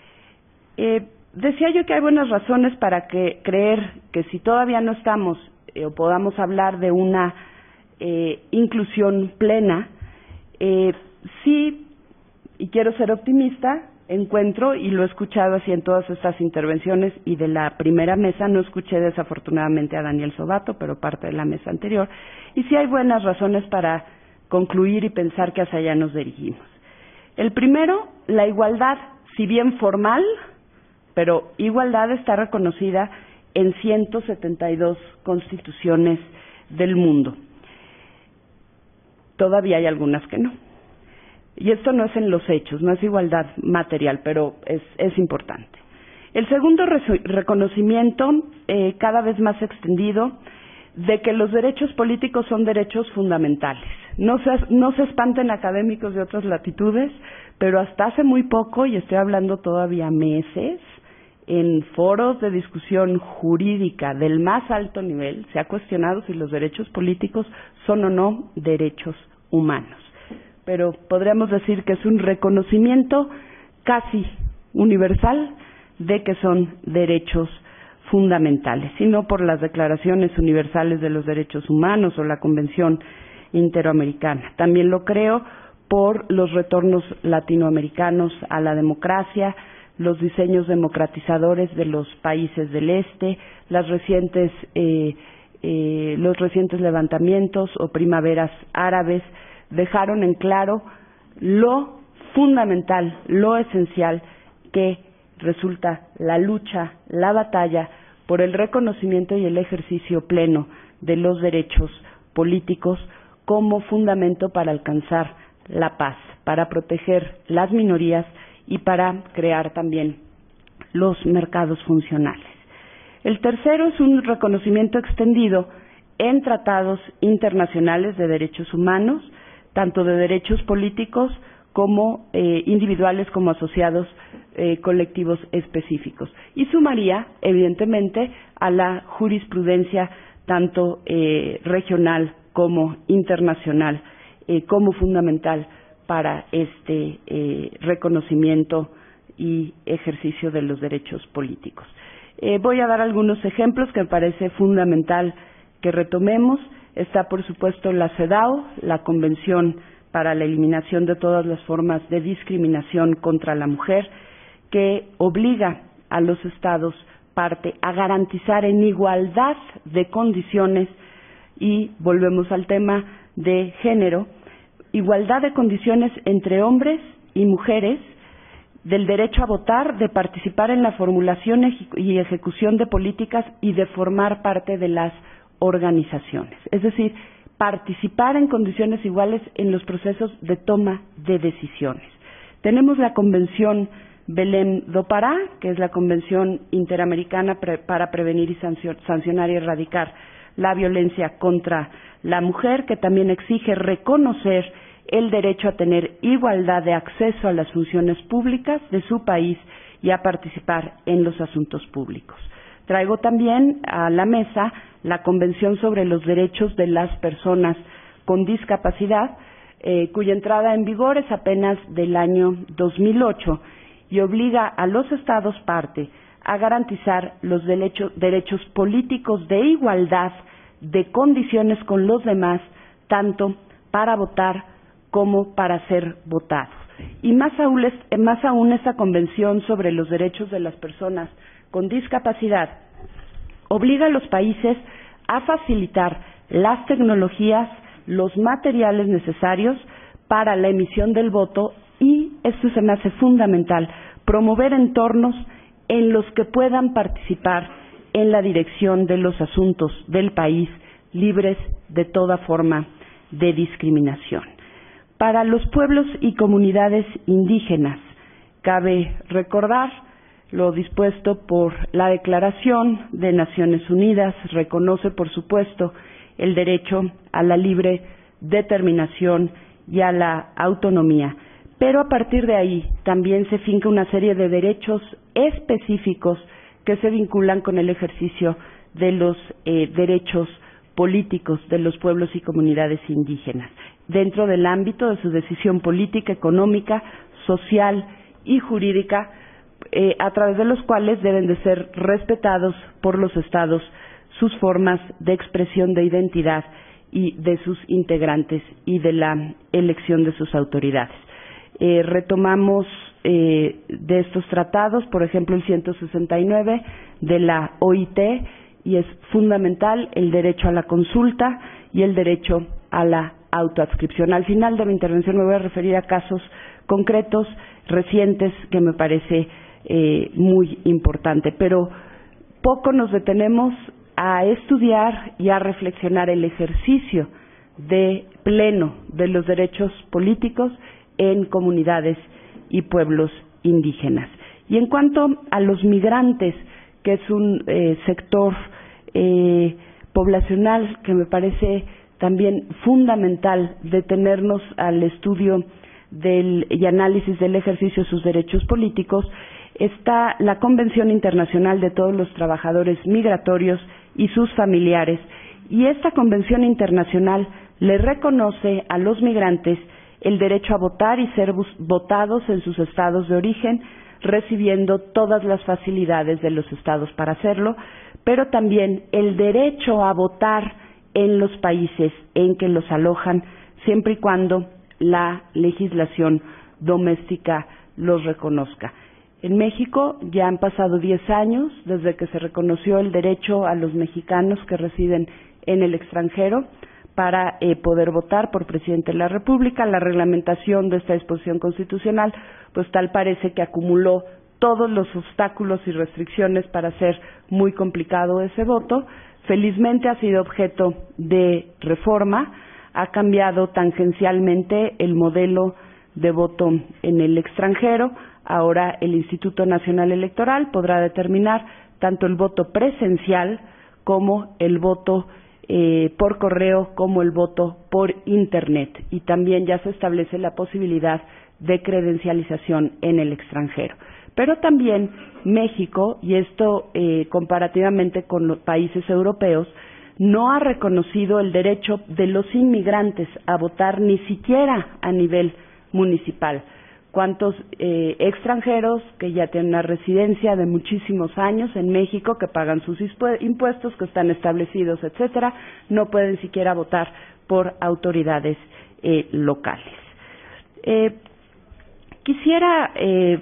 Eh, decía yo que hay buenas razones para que creer que si todavía no estamos eh, o podamos hablar de una eh, inclusión plena, eh, sí, y quiero ser optimista, encuentro, y lo he escuchado así en todas estas intervenciones, y de la primera mesa no escuché desafortunadamente a Daniel Sobato, pero parte de la mesa anterior, y sí hay buenas razones para concluir y pensar que hacia allá nos dirigimos. El primero, la igualdad, si bien formal, pero igualdad está reconocida en ciento setenta y dos constituciones del mundo. Todavía hay algunas que no. Y esto no es en los hechos, no es igualdad material, pero es, es importante. El segundo reconocimiento, eh, cada vez más extendido, de que los derechos políticos son derechos fundamentales. No se, no se espanten académicos de otras latitudes, pero hasta hace muy poco, y estoy hablando todavía meses, en foros de discusión jurídica del más alto nivel, se ha cuestionado si los derechos políticos son o no derechos humanos. Pero podríamos decir que es un reconocimiento casi universal de que son derechos fundamentales, y no por las declaraciones universales de los derechos humanos o la Convención Interamericana. También lo creo por los retornos latinoamericanos a la democracia, los diseños democratizadores de los países del este, las recientes, eh, eh, los recientes levantamientos o primaveras árabes dejaron en claro lo fundamental, lo esencial que resulta la lucha, la batalla por el reconocimiento y el ejercicio pleno de los derechos políticos como fundamento para alcanzar la paz, para proteger las minorías y para crear también los mercados funcionales. El tercero es un reconocimiento extendido en tratados internacionales de derechos humanos, tanto de derechos políticos como eh, individuales como asociados eh, colectivos específicos. Y sumaría, evidentemente, a la jurisprudencia tanto eh, regional como internacional eh, como fundamental para este eh, reconocimiento y ejercicio de los derechos políticos. Eh, voy a dar algunos ejemplos que me parece fundamental que retomemos. Está, por supuesto, la CEDAW, la Convención para la Eliminación de todas las formas de discriminación contra la mujer, que obliga a los Estados parte a garantizar en igualdad de condiciones, y volvemos al tema de género, igualdad de condiciones entre hombres y mujeres, del derecho a votar, de participar en la formulación y ejecución de políticas y de formar parte de las organizaciones. Es decir, participar en condiciones iguales en los procesos de toma de decisiones. Tenemos la Convención Belém do Pará, que es la Convención Interamericana pre para prevenir y sancionar y erradicar la violencia contra la mujer, que también exige reconocer el derecho a tener igualdad de acceso a las funciones públicas de su país y a participar en los asuntos públicos. Traigo también a la mesa la Convención sobre los Derechos de las Personas con Discapacidad, eh, cuya entrada en vigor es apenas del año dos mil ocho y obliga a los Estados parte a garantizar los derechos, derechos políticos de igualdad de condiciones con los demás, tanto para votar como para ser votados. Y más aún, más aún esta Convención sobre los Derechos de las Personas con Discapacidad obliga a los países a facilitar las tecnologías, los materiales necesarios para la emisión del voto y, esto se me hace fundamental, promover entornos en los que puedan participar en la dirección de los asuntos del país, libres de toda forma de discriminación. Para los pueblos y comunidades indígenas, cabe recordar lo dispuesto por la Declaración de Naciones Unidas, reconoce, por supuesto, el derecho a la libre determinación y a la autonomía, pero a partir de ahí también se finca una serie de derechos específicos que se vinculan con el ejercicio de los eh, derechos políticos de los pueblos y comunidades indígenas, dentro del ámbito de su decisión política, económica, social y jurídica, eh, a través de los cuales deben de ser respetados por los Estados sus formas de expresión de identidad y de sus integrantes y de la elección de sus autoridades. Eh, retomamos eh, de estos tratados, por ejemplo, el ciento sesenta y nueve de la O I T, y es fundamental el derecho a la consulta y el derecho a la autoadscripción. Al final de mi intervención me voy a referir a casos concretos, recientes, que me parece eh, muy importante, pero poco nos detenemos a estudiar y a reflexionar el ejercicio de pleno de los derechos políticos en comunidades y pueblos indígenas. Y en cuanto a los migrantes, que es un eh, sector eh, poblacional que me parece también fundamental detenernos al estudio del, y análisis del ejercicio de sus derechos políticos, está la Convención Internacional de todos los trabajadores migratorios y sus familiares, y esta Convención Internacional le reconoce a los migrantes el derecho a votar y ser votados en sus estados de origen, recibiendo todas las facilidades de los estados para hacerlo, pero también el derecho a votar en los países en que los alojan, siempre y cuando la legislación doméstica los reconozca. En México ya han pasado diez años desde que se reconoció el derecho a los mexicanos que residen en el extranjero para eh, poder votar por presidente de la República. La reglamentación de esta disposición constitucional, pues tal parece que acumuló todos los obstáculos y restricciones para hacer muy complicado ese voto. Felizmente ha sido objeto de reforma, ha cambiado tangencialmente el modelo de voto en el extranjero. Ahora el Instituto Nacional Electoral podrá determinar tanto el voto presencial como el voto eh, por correo, como el voto por Internet. Y también ya se establece la posibilidad de credencialización en el extranjero. Pero también México, y esto eh, comparativamente con los países europeos, no ha reconocido el derecho de los inmigrantes a votar ni siquiera a nivel municipal. Cuántos eh, extranjeros que ya tienen una residencia de muchísimos años en México, que pagan sus impuestos, que están establecidos, etcétera, no pueden siquiera votar por autoridades eh, locales. Eh, quisiera, eh,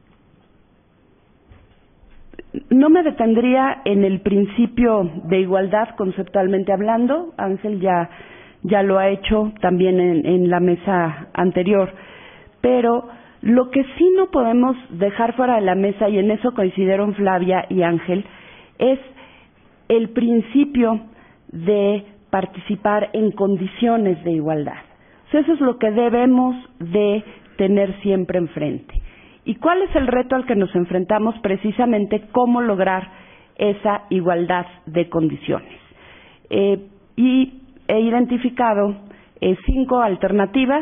no me detendría en el principio de igualdad conceptualmente hablando, Ángel ya, ya lo ha hecho también en, en la mesa anterior, pero lo que sí no podemos dejar fuera de la mesa, y en eso coincidieron Flavia y Ángel, es el principio de participar en condiciones de igualdad. O sea, eso es lo que debemos de tener siempre enfrente. ¿Y cuál es el reto al que nos enfrentamos? Precisamente cómo lograr esa igualdad de condiciones. Eh, y he identificado eh, cinco alternativas.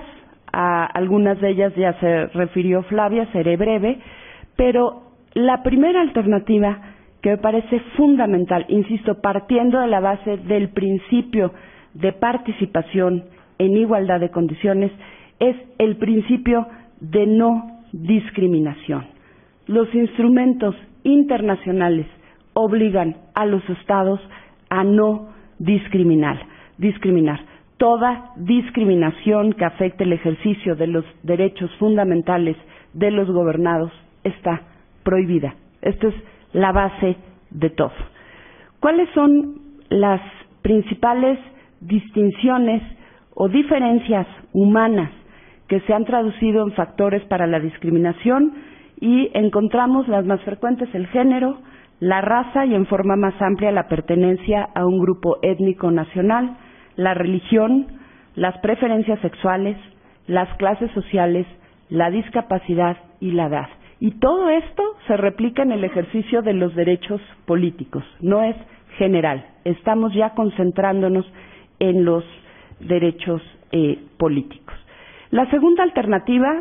A algunas de ellas ya se refirió Flavia, seré breve, pero la primera alternativa que me parece fundamental, insisto, partiendo de la base del principio de participación en igualdad de condiciones, es el principio de no discriminación. Los instrumentos internacionales obligan a los estados a no discriminar, discriminar. Toda discriminación que afecte el ejercicio de los derechos fundamentales de los gobernados está prohibida. Esta es la base de todo. ¿Cuáles son las principales distinciones o diferencias humanas que se han traducido en factores para la discriminación? Y encontramos las más frecuentes: el género, la raza y en forma más amplia la pertenencia a un grupo étnico nacional, la religión, las preferencias sexuales, las clases sociales, la discapacidad y la edad. Y todo esto se replica en el ejercicio de los derechos políticos, no es general. Estamos ya concentrándonos en los derechos eh, políticos. La segunda alternativa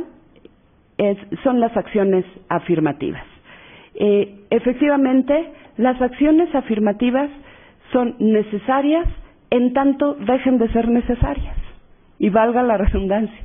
es, son las acciones afirmativas. Eh, efectivamente, las acciones afirmativas son necesarias en tanto dejen de ser necesarias, y valga la redundancia.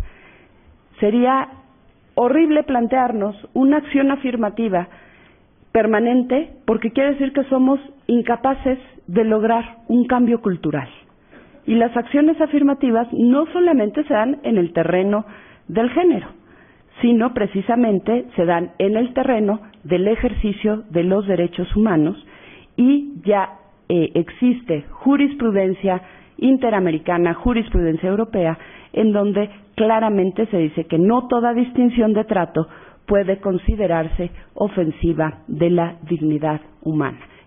Sería horrible plantearnos una acción afirmativa permanente, porque quiere decir que somos incapaces de lograr un cambio cultural. Y las acciones afirmativas no solamente se dan en el terreno del género, sino precisamente se dan en el terreno del ejercicio de los derechos humanos, y ya Eh, existe jurisprudencia interamericana, jurisprudencia europea, en donde claramente se dice que no toda distinción de trato puede considerarse ofensiva de la dignidad humana.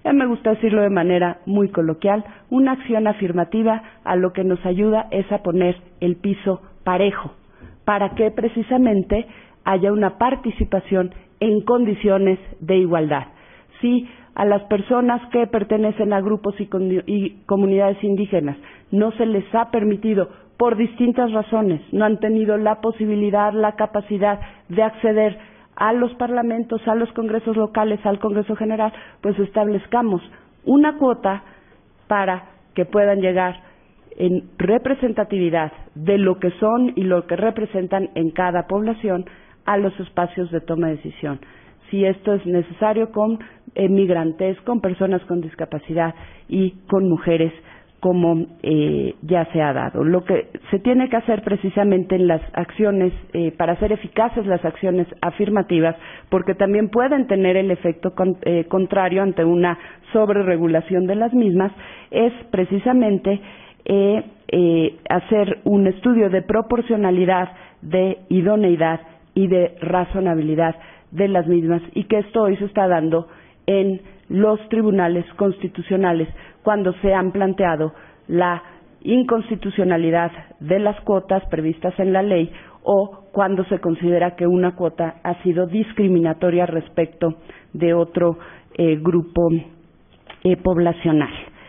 Ya me gusta decirlo de manera muy coloquial, una acción afirmativa a lo que nos ayuda es a poner el piso parejo, para que precisamente haya una participación en condiciones de igualdad. Si a las personas que pertenecen a grupos y, y comunidades indígenas no se les ha permitido, por distintas razones, no han tenido la posibilidad, la capacidad de acceder a los parlamentos, a los congresos locales, al Congreso General, pues establezcamos una cuota para que puedan llegar en representatividad de lo que son y lo que representan en cada población a los espacios de toma de decisión. Si esto es necesario, con eh, migrantes, con personas con discapacidad y con mujeres, como eh, ya se ha dado. Lo que se tiene que hacer precisamente en las acciones, eh, para hacer eficaces las acciones afirmativas, porque también pueden tener el efecto con, eh, contrario ante una sobreregulación de las mismas, es precisamente eh, eh, hacer un estudio de proporcionalidad, de idoneidad y de razonabilidad de las mismas, y que esto hoy se está dando en los tribunales constitucionales cuando se han planteado la inconstitucionalidad de las cuotas previstas en la ley o cuando se considera que una cuota ha sido discriminatoria respecto de otro eh, grupo eh, poblacional.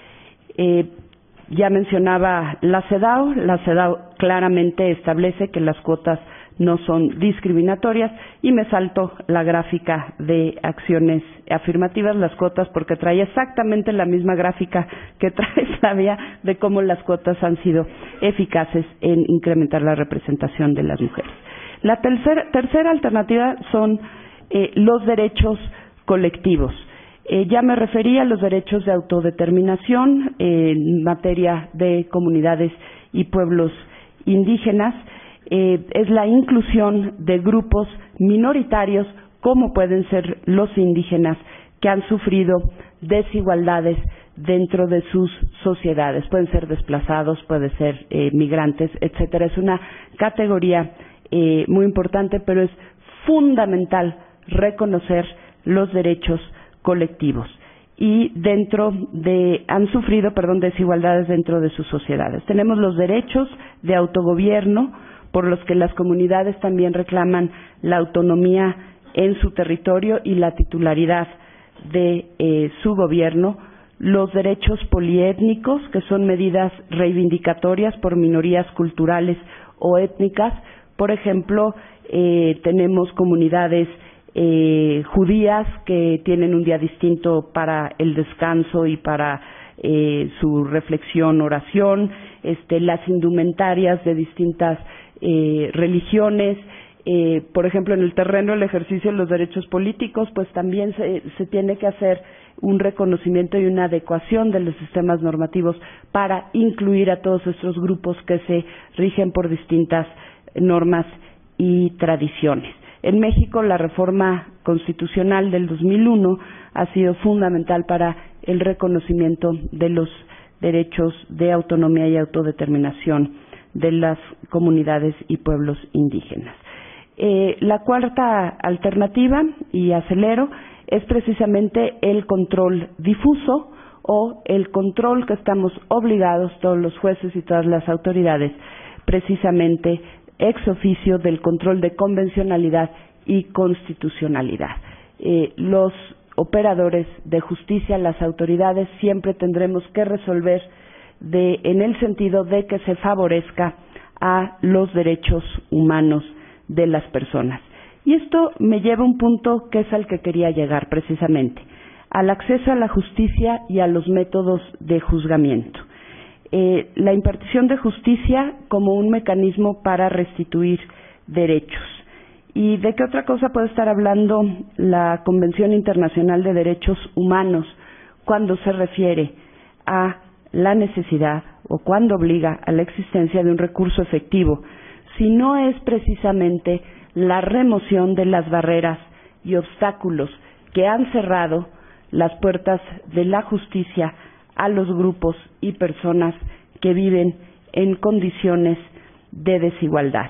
Eh, ya mencionaba la CEDAW, la CEDAW claramente establece que las cuotas no son discriminatorias, y me salto la gráfica de acciones afirmativas, las cuotas, porque trae exactamente la misma gráfica que trae Flavia de cómo las cuotas han sido eficaces en incrementar la representación de las mujeres. La tercera, tercera alternativa son eh, los derechos colectivos. Eh, ya me refería a los derechos de autodeterminación eh, en materia de comunidades y pueblos indígenas. Eh, es la inclusión de grupos minoritarios, como pueden ser los indígenas, que han sufrido desigualdades dentro de sus sociedades. Pueden ser desplazados, pueden ser eh, migrantes, etcétera. Es una categoría eh, muy importante, pero es fundamental reconocer los derechos colectivos. Y dentro de, han sufrido, perdón, desigualdades dentro de sus sociedades. Tenemos los derechos de autogobierno, por los que las comunidades también reclaman la autonomía en su territorio y la titularidad de eh, su gobierno, los derechos poliétnicos, que son medidas reivindicatorias por minorías culturales o étnicas. Por ejemplo, eh, tenemos comunidades eh, judías que tienen un día distinto para el descanso y para eh, su reflexión, oración, este, las indumentarias de distintas Eh, religiones, eh, por ejemplo, en el terreno del ejercicio de los derechos políticos, pues también se, se tiene que hacer un reconocimiento y una adecuación de los sistemas normativos para incluir a todos estos grupos que se rigen por distintas normas y tradiciones. En México, la reforma constitucional del dos mil uno ha sido fundamental para el reconocimiento de los derechos de autonomía y autodeterminación de las comunidades y pueblos indígenas. Eh, la cuarta alternativa, y acelero, es precisamente el control difuso o el control que estamos obligados todos los jueces y todas las autoridades, precisamente ex oficio, del control de convencionalidad y constitucionalidad. Eh, los operadores de justicia, las autoridades, siempre tendremos que resolver De, en el sentido de que se favorezca a los derechos humanos de las personas. Y esto me lleva a un punto que es al que quería llegar precisamente, al acceso a la justicia y a los métodos de juzgamiento. Eh, la impartición de justicia como un mecanismo para restituir derechos. ¿Y de qué otra cosa puede estar hablando la Convención Internacional de Derechos Humanos cuando se refiere a la necesidad o cuando obliga a la existencia de un recurso efectivo, si no es precisamente la remoción de las barreras y obstáculos que han cerrado las puertas de la justicia a los grupos y personas que viven en condiciones de desigualdad?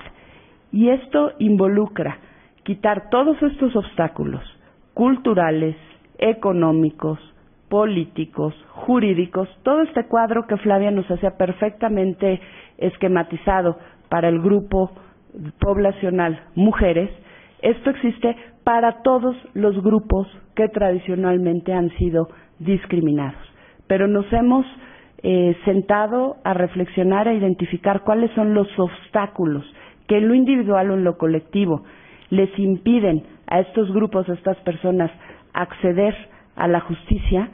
Y esto involucra quitar todos estos obstáculos culturales, económicos, políticos, jurídicos, todo este cuadro que Flavia nos hacía perfectamente esquematizado para el grupo poblacional mujeres, esto existe para todos los grupos que tradicionalmente han sido discriminados. Pero nos hemos eh, sentado a reflexionar, a identificar cuáles son los obstáculos que en lo individual o en lo colectivo les impiden a estos grupos, a estas personas, acceder a la justicia,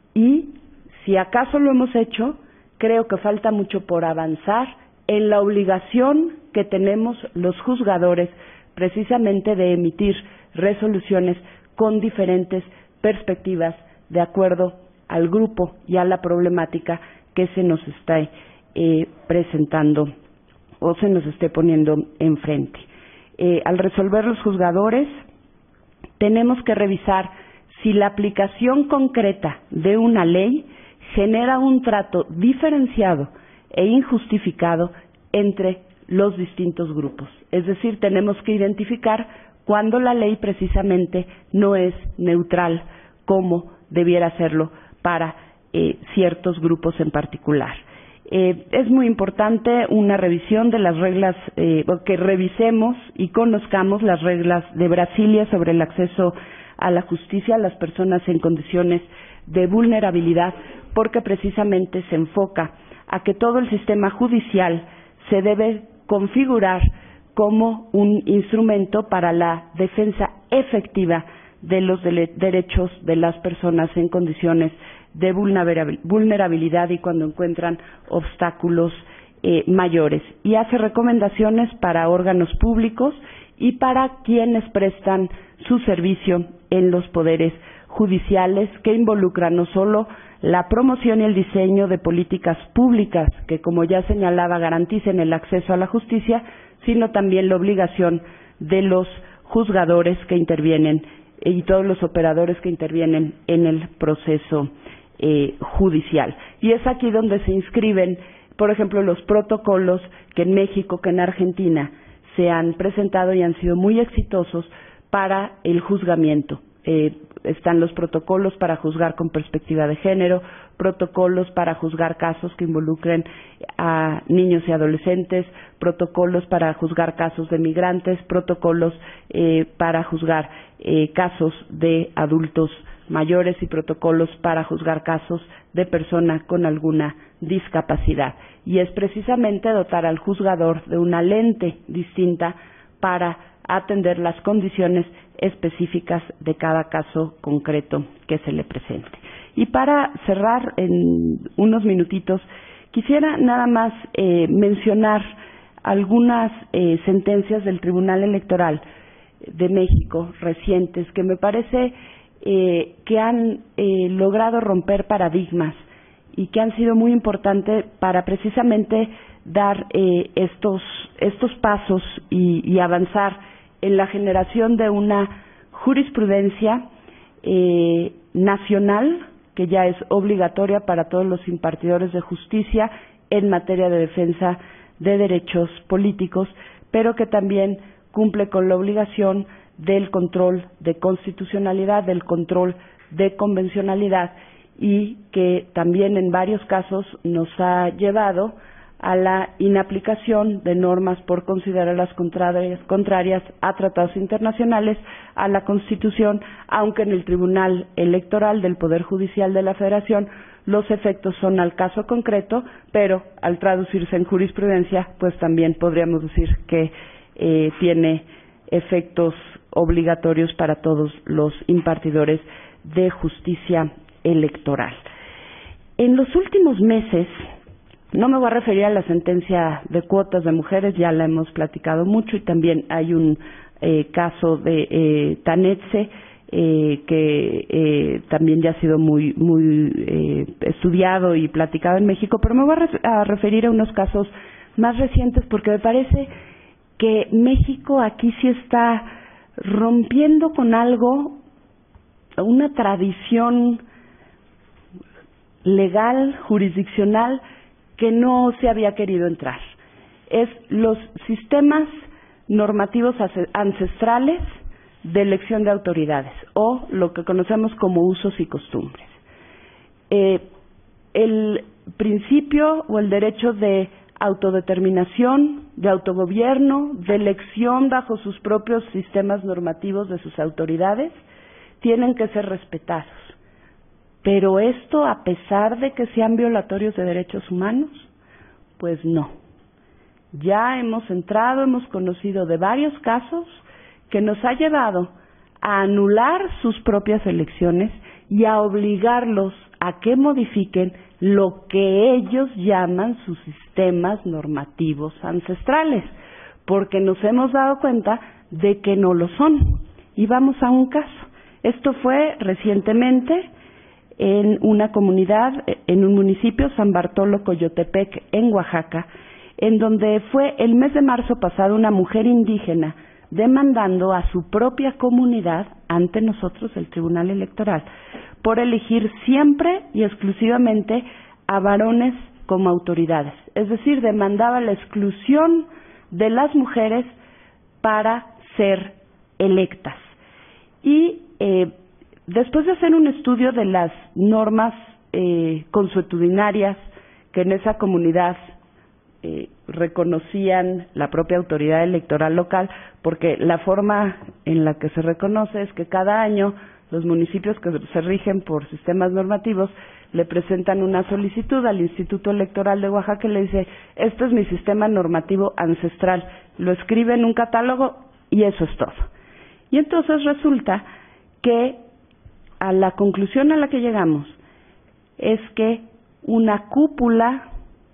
y si acaso lo hemos hecho, creo que falta mucho por avanzar en la obligación que tenemos los juzgadores precisamente de emitir resoluciones con diferentes perspectivas de acuerdo al grupo y a la problemática que se nos está eh, presentando o se nos esté poniendo enfrente. Eh, al resolver los juzgadores, tenemos que revisar si la aplicación concreta de una ley genera un trato diferenciado e injustificado entre los distintos grupos. Es decir, tenemos que identificar cuando la ley precisamente no es neutral como debiera serlo para eh, ciertos grupos en particular. Eh, es muy importante una revisión de las reglas, eh, que revisemos y conozcamos las reglas de Brasilia sobre el acceso a la justicia a las personas en condiciones de vulnerabilidad, porque precisamente se enfoca a que todo el sistema judicial se debe configurar como un instrumento para la defensa efectiva de los derechos de las personas en condiciones de vulnerabilidad y cuando encuentran obstáculos eh, mayores. Y hace recomendaciones para órganos públicos y para quienes prestan su servicio en los poderes judiciales, que involucran no solo la promoción y el diseño de políticas públicas que, como ya señalaba, garanticen el acceso a la justicia, sino también la obligación de los juzgadores que intervienen y todos los operadores que intervienen en el proceso eh, judicial. Y es aquí donde se inscriben, por ejemplo, los protocolos que en México, que en Argentina se han presentado y han sido muy exitosos para el juzgamiento. Eh, están los protocolos para juzgar con perspectiva de género, protocolos para juzgar casos que involucren a niños y adolescentes, protocolos para juzgar casos de migrantes, protocolos eh, para juzgar eh, casos de adultos mayores y protocolos para juzgar casos de persona con alguna discapacidad. Y es precisamente dotar al juzgador de una lente distinta para atender las condiciones específicas de cada caso concreto que se le presente. Y para cerrar en unos minutitos, quisiera nada más eh, mencionar algunas eh, sentencias del Tribunal Electoral de México recientes que me parece eh, que han eh, logrado romper paradigmas y que han sido muy importantes para precisamente dar eh, estos estos pasos y, y avanzar en la generación de una jurisprudencia eh, nacional que ya es obligatoria para todos los impartidores de justicia en materia de defensa de derechos políticos, pero que también cumple con la obligación del control de constitucionalidad, del control de convencionalidad, y que también en varios casos nos ha llevado a la inaplicación de normas por considerarlas contrarias, contrarias a tratados internacionales, a la Constitución, aunque en el Tribunal Electoral del Poder Judicial de la Federación los efectos son al caso concreto, pero al traducirse en jurisprudencia, pues también podríamos decir que eh, tiene efectos obligatorios para todos los impartidores de justicia electoral. En los últimos meses, no me voy a referir a la sentencia de cuotas de mujeres, ya la hemos platicado mucho, y también hay un eh, caso de eh, Tanetse eh, que eh, también ya ha sido muy muy eh, estudiado y platicado en México, pero me voy a, ref a referir a unos casos más recientes porque me parece que México aquí sí está rompiendo con algo, una tradición legal, jurisdiccional, que no se había querido entrar. Es los sistemas normativos ancestrales de elección de autoridades, o lo que conocemos como usos y costumbres. eh, el principio o el derecho de autodeterminación, de autogobierno, de elección bajo sus propios sistemas normativos de sus autoridades, tienen que ser respetados. Pero esto, a pesar de que sean violatorios de derechos humanos, pues no. Ya hemos entrado, hemos conocido de varios casos que nos ha llevado a anular sus propias elecciones y a obligarlos a que modifiquen lo que ellos llaman sus sistemas normativos ancestrales, porque nos hemos dado cuenta de que no lo son. Y vamos a un caso. Esto fue recientemente en una comunidad, en un municipio, San Bartolo Coyotepec, en Oaxaca, en donde fue el mes de marzo pasado una mujer indígena demandando a su propia comunidad ante nosotros, el Tribunal Electoral, por elegir siempre y exclusivamente a varones como autoridades. Es decir, demandaba la exclusión de las mujeres para ser electas. Y eh, después de hacer un estudio de las normas eh, consuetudinarias que en esa comunidad eh, reconocían la propia autoridad electoral local, porque la forma en la que se reconoce es que cada año los municipios que se rigen por sistemas normativos le presentan una solicitud al Instituto Electoral de Oaxaca y le dice, este es mi sistema normativo ancestral, lo escribe en un catálogo y eso es todo. Y entonces resulta que a la conclusión a la que llegamos es que una cúpula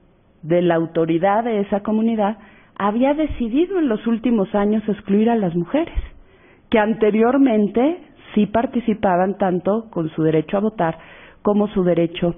de la autoridad de esa comunidad había decidido en los últimos años excluir a las mujeres, que anteriormente sí participaban tanto con su derecho a votar como su derecho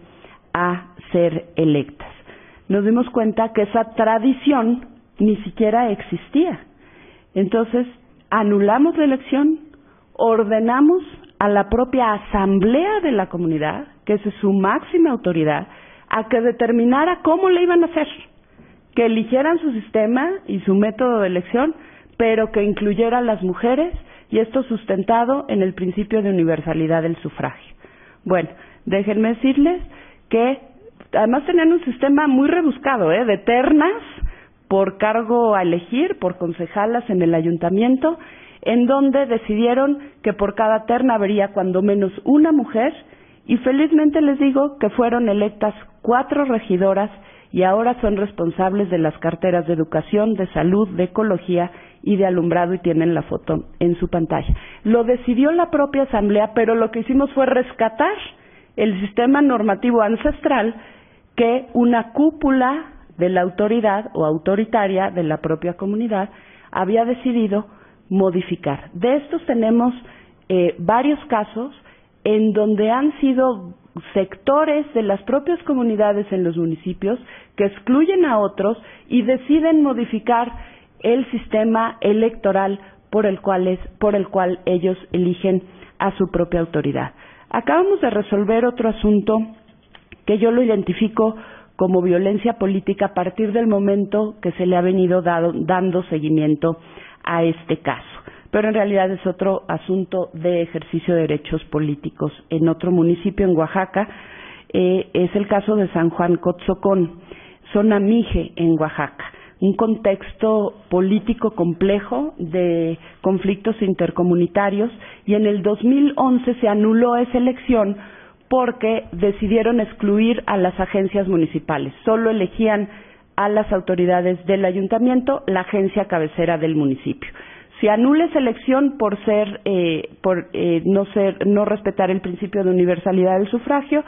a ser electas. Nos dimos cuenta que esa tradición ni siquiera existía. Entonces, anulamos la elección, ordenamos a la propia asamblea de la comunidad, que es su máxima autoridad, a que determinara cómo le iban a hacer, que eligieran su sistema y su método de elección, pero que incluyera a las mujeres, y esto sustentado en el principio de universalidad del sufragio. Bueno, déjenme decirles que además tenían un sistema muy rebuscado, ¿eh? de ternas por cargo a elegir, por concejalas en el ayuntamiento, en donde decidieron que por cada terna habría cuando menos una mujer, y felizmente les digo que fueron electas cuatro regidoras y ahora son responsables de las carteras de educación, de salud, de ecología y de alumbrado, y tienen la foto en su pantalla. Lo decidió la propia asamblea, pero lo que hicimos fue rescatar el sistema normativo ancestral que una cúpula de la autoridad o autoritaria de la propia comunidad había decidido modificar. De estos tenemos eh, varios casos en donde han sido sectores de las propias comunidades en los municipios que excluyen a otros y deciden modificar el sistema electoral por el cual es, por el cual ellos eligen a su propia autoridad. Acabamos de resolver otro asunto que yo lo identifico como violencia política a partir del momento que se le ha venido dado, dando seguimiento a este caso. Pero en realidad es otro asunto de ejercicio de derechos políticos en otro municipio en Oaxaca. Eh, es el caso de San Juan Cotzocón, zona Mije en Oaxaca. Un contexto político complejo de conflictos intercomunitarios, y en el dos mil once se anuló esa elección porque decidieron excluir a las agencias municipales. Solo elegían a las autoridades del ayuntamiento, la agencia cabecera del municipio. Se anula esa elección por ser, eh, por eh, no ser, no respetar el principio de universalidad del sufragio,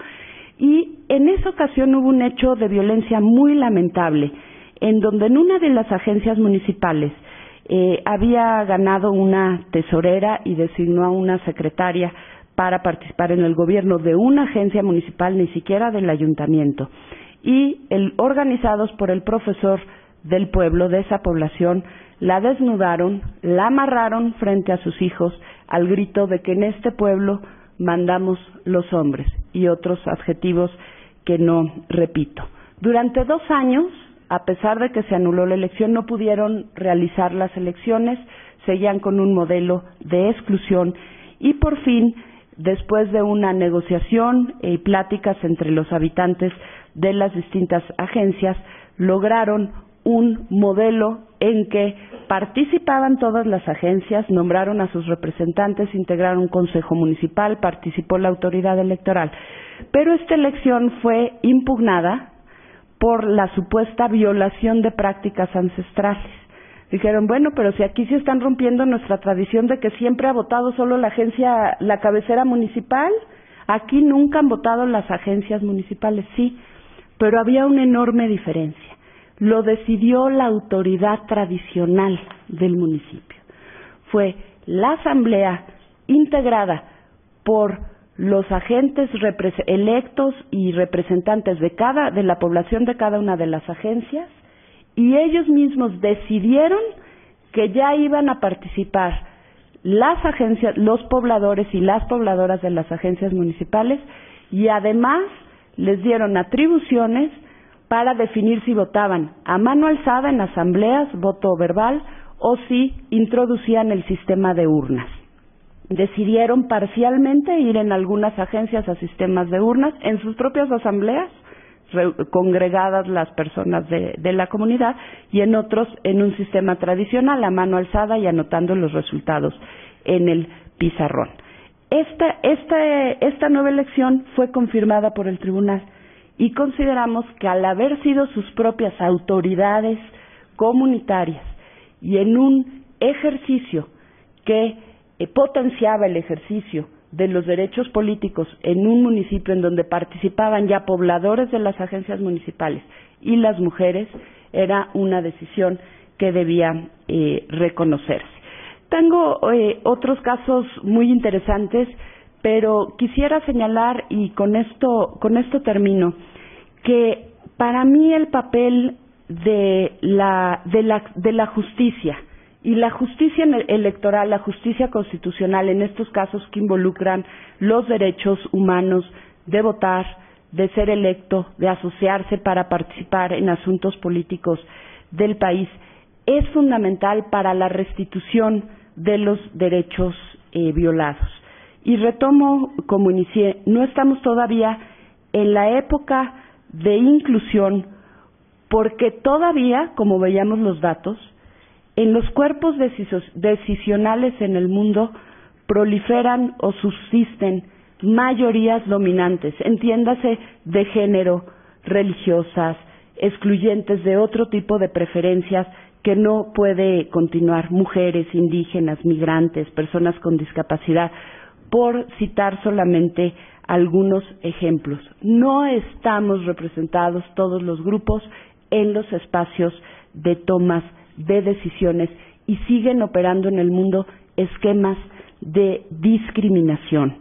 y en esa ocasión hubo un hecho de violencia muy lamentable, en donde en una de las agencias municipales eh, había ganado una tesorera y designó a una secretaria para participar en el gobierno de una agencia municipal, ni siquiera del ayuntamiento, y el, organizados por el profesor del pueblo, de esa población, la desnudaron, la amarraron frente a sus hijos al grito de que en este pueblo mandamos los hombres, y otros adjetivos que no repito. Durante dos años, a pesar de que se anuló la elección, no pudieron realizar las elecciones, seguían con un modelo de exclusión, y por fin después de una negociación y pláticas entre los habitantes de las distintas agencias, lograron un modelo en que participaban todas las agencias, nombraron a sus representantes, integraron un consejo municipal, participó la autoridad electoral. Pero esta elección fue impugnada por la supuesta violación de prácticas ancestrales. Dijeron, bueno, pero si aquí sí están rompiendo nuestra tradición de que siempre ha votado solo la agencia, la cabecera municipal, aquí nunca han votado las agencias municipales, sí, pero había una enorme diferencia. Lo decidió la autoridad tradicional del municipio. Fue la asamblea integrada por los agentes electos y representantes de cada de la población de cada una de las agencias, y ellos mismos decidieron que ya iban a participar las agencias, los pobladores y las pobladoras de las agencias municipales, y además les dieron atribuciones para definir si votaban a mano alzada en asambleas, voto verbal, o si introducían el sistema de urnas. Decidieron parcialmente ir en algunas agencias a sistemas de urnas, en sus propias asambleas, congregadas las personas de, de la comunidad, y en otros en un sistema tradicional, a mano alzada y anotando los resultados en el pizarrón. Esta, esta, esta nueva elección fue confirmada por el tribunal, y consideramos que al haber sido sus propias autoridades comunitarias y en un ejercicio que eh, potenciaba el ejercicio de los derechos políticos en un municipio en donde participaban ya pobladores de las agencias municipales y las mujeres, era una decisión que debía eh, reconocerse. Tengo eh, otros casos muy interesantes, pero quisiera señalar, y con esto, con esto termino, que para mí el papel de la, de la, de la justicia, y la justicia electoral, la justicia constitucional, en estos casos que involucran los derechos humanos de votar, de ser electo, de asociarse para participar en asuntos políticos del país, es fundamental para la restitución de los derechos eh, violados. Y retomo como inicié, no estamos todavía en la época de inclusión, porque todavía, como veíamos los datos, en los cuerpos decisionales en el mundo proliferan o subsisten mayorías dominantes, entiéndase de género, religiosas, excluyentes de otro tipo de preferencias que no puede continuar, mujeres, indígenas, migrantes, personas con discapacidad, por citar solamente algunos ejemplos. No estamos representados todos los grupos en los espacios de tomas de decisiones, y siguen operando en el mundo esquemas de discriminación.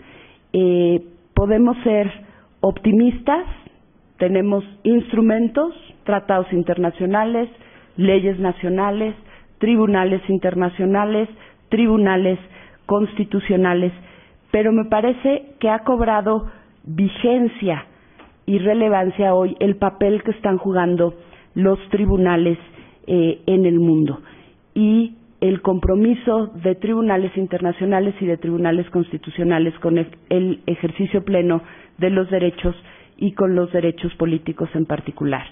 Eh, podemos ser optimistas, tenemos instrumentos, tratados internacionales, leyes nacionales, tribunales internacionales, tribunales constitucionales, pero me parece que ha cobrado vigencia y relevancia hoy el papel que están jugando los tribunales eh, en el mundo, y el compromiso de tribunales internacionales y de tribunales constitucionales con el, el ejercicio pleno de los derechos y con los derechos políticos en particular.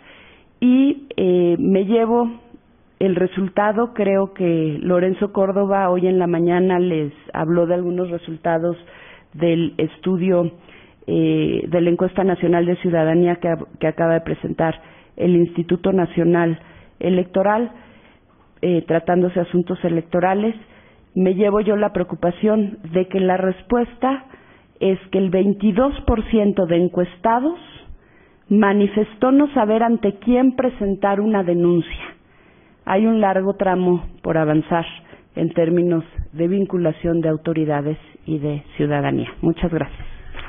Y eh, me llevo el resultado, creo que Lorenzo Córdoba hoy en la mañana les habló de algunos resultados del estudio eh, de la encuesta nacional de ciudadanía que, que acaba de presentar el Instituto Nacional Electoral, eh, tratándose de asuntos electorales. Me llevo yo la preocupación de que la respuesta es que el veintidós por ciento de encuestados manifestó no saber ante quién presentar una denuncia. Hay un largo tramo por avanzar en términos de vinculación de autoridades y de ciudadanía. Muchas gracias.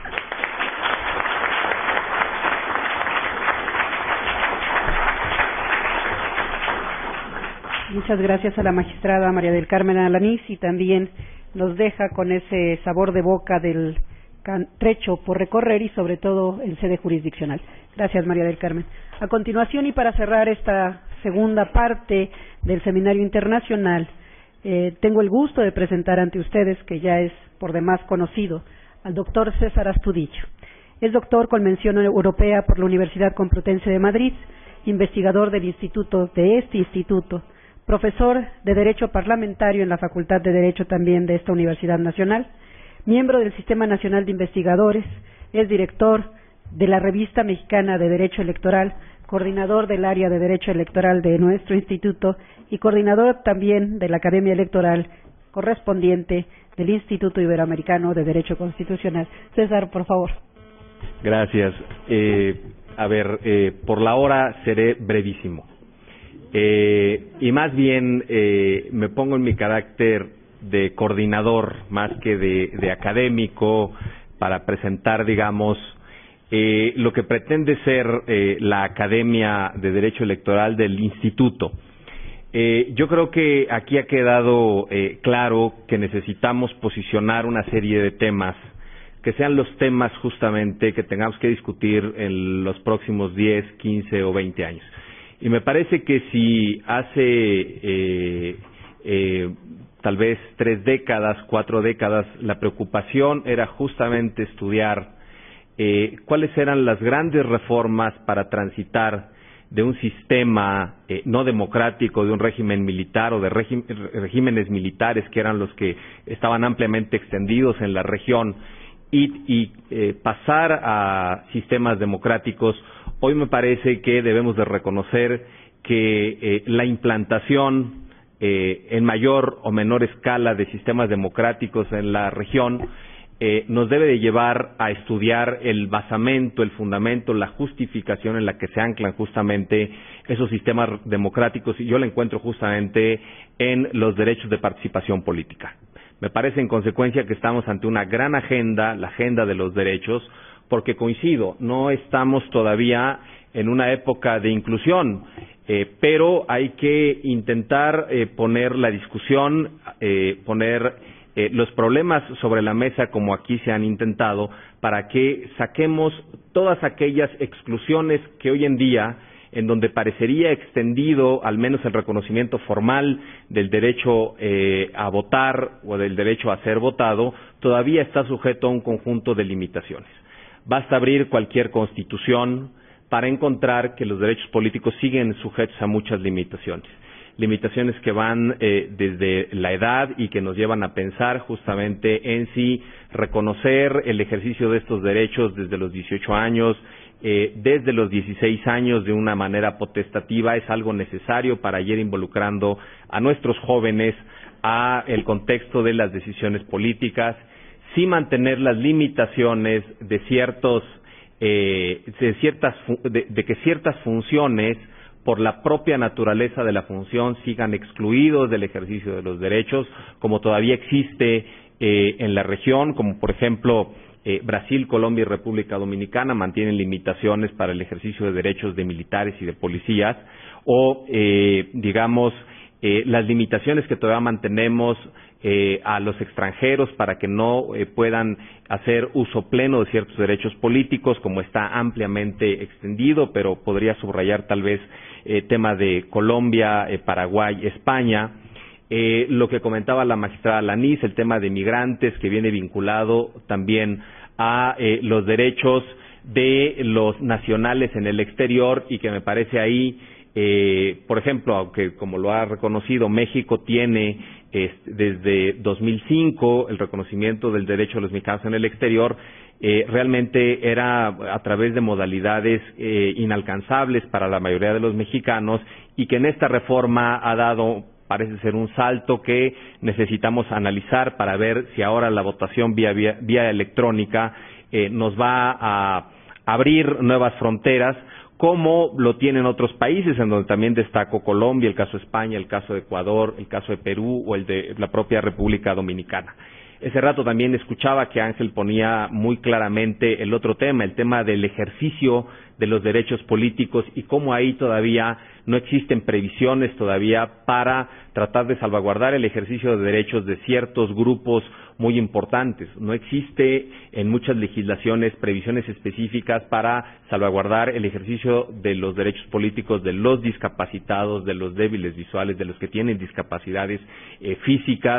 Muchas gracias a la magistrada María del Carmen Alanís, y también nos deja con ese sabor de boca del trecho por recorrer y sobre todo en sede jurisdiccional. Gracias, María del Carmen. A continuación, y para cerrar esta segunda parte del Seminario Internacional, eh, tengo el gusto de presentar ante ustedes, que ya es por demás conocido, al doctor César Astudillo. Es doctor con mención europea por la Universidad Complutense de Madrid, investigador del instituto de este instituto, profesor de Derecho Parlamentario en la Facultad de Derecho también de esta Universidad Nacional, miembro del Sistema Nacional de Investigadores, es director de la Revista Mexicana de Derecho Electoral, coordinador del área de Derecho Electoral de nuestro instituto y coordinador también de la Academia Electoral correspondiente del Instituto Iberoamericano de Derecho Constitucional. César, por favor. Gracias. Eh, a ver, eh, por la hora seré brevísimo. Eh, y más bien eh, me pongo en mi carácter de coordinador más que de, de académico para presentar, digamos, Eh, lo que pretende ser eh, la Academia de Derecho Electoral del Instituto. Eh, yo creo que aquí ha quedado eh, claro que necesitamos posicionar una serie de temas que sean los temas justamente que tengamos que discutir en los próximos diez, quince o veinte años. Y me parece que si hace eh, eh, tal vez tres décadas, cuatro décadas, la preocupación era justamente estudiar Eh, cuáles eran las grandes reformas para transitar de un sistema eh, no democrático, de un régimen militar o de regi- regímenes militares que eran los que estaban ampliamente extendidos en la región y, y eh, pasar a sistemas democráticos. Hoy me parece que debemos de reconocer que eh, la implantación eh, en mayor o menor escala de sistemas democráticos en la región Eh, nos debe de llevar a estudiar el basamento, el fundamento, la justificación en la que se anclan justamente esos sistemas democráticos, y yo la encuentro justamente en los derechos de participación política. Me parece en consecuencia que estamos ante una gran agenda, la agenda de los derechos, porque coincido, no estamos todavía en una época de inclusión, eh, pero hay que intentar eh, poner la discusión, eh, poner Eh, los problemas sobre la mesa como aquí se han intentado para que saquemos todas aquellas exclusiones que hoy en día, en donde parecería extendido al menos el reconocimiento formal del derecho eh, a votar o del derecho a ser votado, todavía está sujeto a un conjunto de limitaciones. Basta abrir cualquier constitución para encontrar que los derechos políticos siguen sujetos a muchas limitaciones. Limitaciones que van eh, desde la edad y que nos llevan a pensar justamente en si reconocer el ejercicio de estos derechos desde los dieciocho años, eh, desde los dieciséis años de una manera potestativa es algo necesario para ir involucrando a nuestros jóvenes a el contexto de las decisiones políticas, sin mantener las limitaciones de ciertos eh, de ciertas de, de que ciertas funciones por la propia naturaleza de la función sigan excluidos del ejercicio de los derechos, como todavía existe eh, en la región, como por ejemplo eh, Brasil, Colombia y República Dominicana mantienen limitaciones para el ejercicio de derechos de militares y de policías, o eh, digamos eh, las limitaciones que todavía mantenemos eh, a los extranjeros para que no eh, puedan hacer uso pleno de ciertos derechos políticos, como está ampliamente extendido, pero podría subrayar tal vez eh, tema de Colombia, eh, Paraguay, España. Eh, lo que comentaba la magistrada Lanís, el tema de migrantes, que viene vinculado también a eh, los derechos de los nacionales en el exterior, y que me parece ahí, eh, por ejemplo, aunque como lo ha reconocido, México tiene eh, desde dos mil cinco el reconocimiento del derecho de los mexicanos en el exterior, eh, realmente era a través de modalidades eh, inalcanzables para la mayoría de los mexicanos, y que en esta reforma ha dado, parece ser, un salto que necesitamos analizar para ver si ahora la votación vía, vía, vía electrónica eh, nos va a abrir nuevas fronteras, como lo tienen otros países, en donde también destacó Colombia, el caso de España, el caso de Ecuador, el caso de Perú o el de la propia República Dominicana. Ese rato también escuchaba que Ángel ponía muy claramente el otro tema, el tema del ejercicio de los derechos políticos, y cómo ahí todavía no existen previsiones todavía para tratar de salvaguardar el ejercicio de derechos de ciertos grupos muy importantes. No existe en muchas legislaciones previsiones específicas para salvaguardar el ejercicio de los derechos políticos de los discapacitados, de los débiles visuales, de los que tienen discapacidades eh, físicas,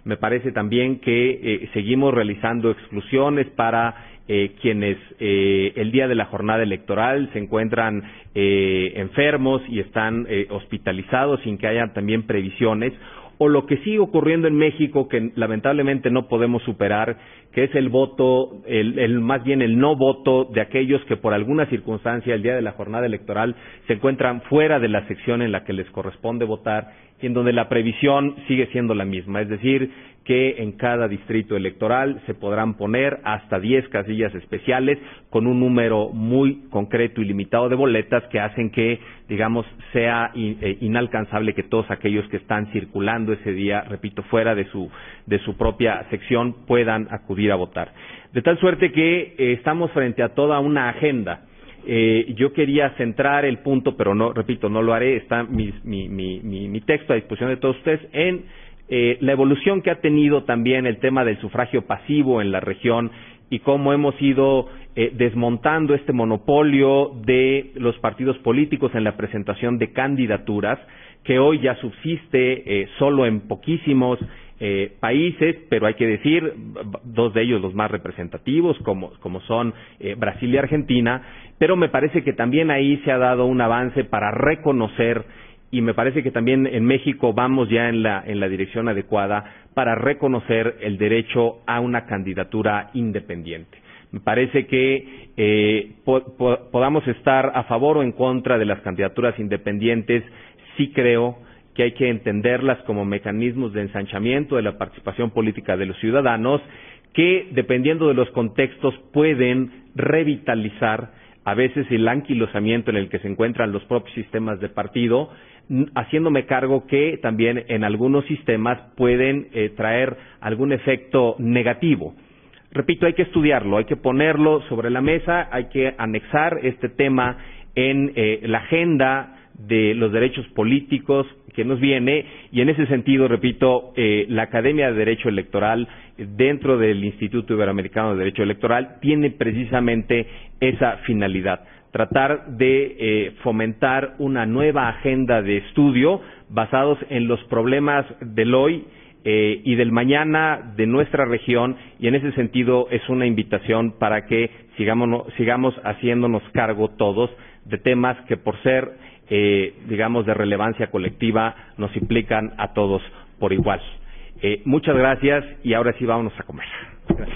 Me parece también que eh, seguimos realizando exclusiones para eh, quienes eh, el día de la jornada electoral se encuentran eh, enfermos y están eh, hospitalizados sin que haya también previsiones, o lo que sigue ocurriendo en México, que lamentablemente no podemos superar, que es el voto, el, el más bien el no voto de aquellos que por alguna circunstancia el día de la jornada electoral se encuentran fuera de la sección en la que les corresponde votar y en donde la previsión sigue siendo la misma, es decir, que en cada distrito electoral se podrán poner hasta diez casillas especiales con un número muy concreto y limitado de boletas que hacen que, digamos, sea in, eh, inalcanzable que todos aquellos que están circulando ese día, repito, fuera de su, de su propia sección puedan acudir a votar. De tal suerte que eh, estamos frente a toda una agenda. Eh, yo quería centrar el punto, pero no, repito, no lo haré, está mi, mi, mi, mi, mi texto a disposición de todos ustedes, en eh, la evolución que ha tenido también el tema del sufragio pasivo en la región y cómo hemos ido eh, desmontando este monopolio de los partidos políticos en la presentación de candidaturas, que hoy ya subsiste eh, solo en poquísimos eh, países, pero hay que decir, dos de ellos los más representativos, como, como son eh, Brasil y Argentina, pero me parece que también ahí se ha dado un avance para reconocer, y me parece que también en México vamos ya en la, en la dirección adecuada para reconocer el derecho a una candidatura independiente. Me parece que eh, po po podamos estar a favor o en contra de las candidaturas independientes, sí creo que hay que entenderlas como mecanismos de ensanchamiento de la participación política de los ciudadanos que, dependiendo de los contextos, pueden revitalizar a veces el anquilosamiento en el que se encuentran los propios sistemas de partido, haciéndome cargo que también en algunos sistemas pueden eh, traer algún efecto negativo. Repito, hay que estudiarlo, hay que ponerlo sobre la mesa, hay que anexar este tema en eh, la agenda de los derechos políticos que nos viene, y en ese sentido, repito, eh, la Academia de Derecho Electoral dentro del Instituto Iberoamericano de Derecho Electoral tiene precisamente esa finalidad, tratar de eh, fomentar una nueva agenda de estudio basados en los problemas del hoy eh, y del mañana de nuestra región, y en ese sentido es una invitación para que sigamos, sigamos haciéndonos cargo todos de temas que por ser Eh, digamos, de relevancia colectiva, nos implican a todos por igual. Eh, muchas gracias y ahora sí vámonos a comer. Gracias.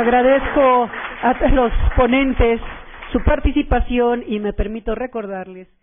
Agradezco a los ponentes su participación y me permito recordarles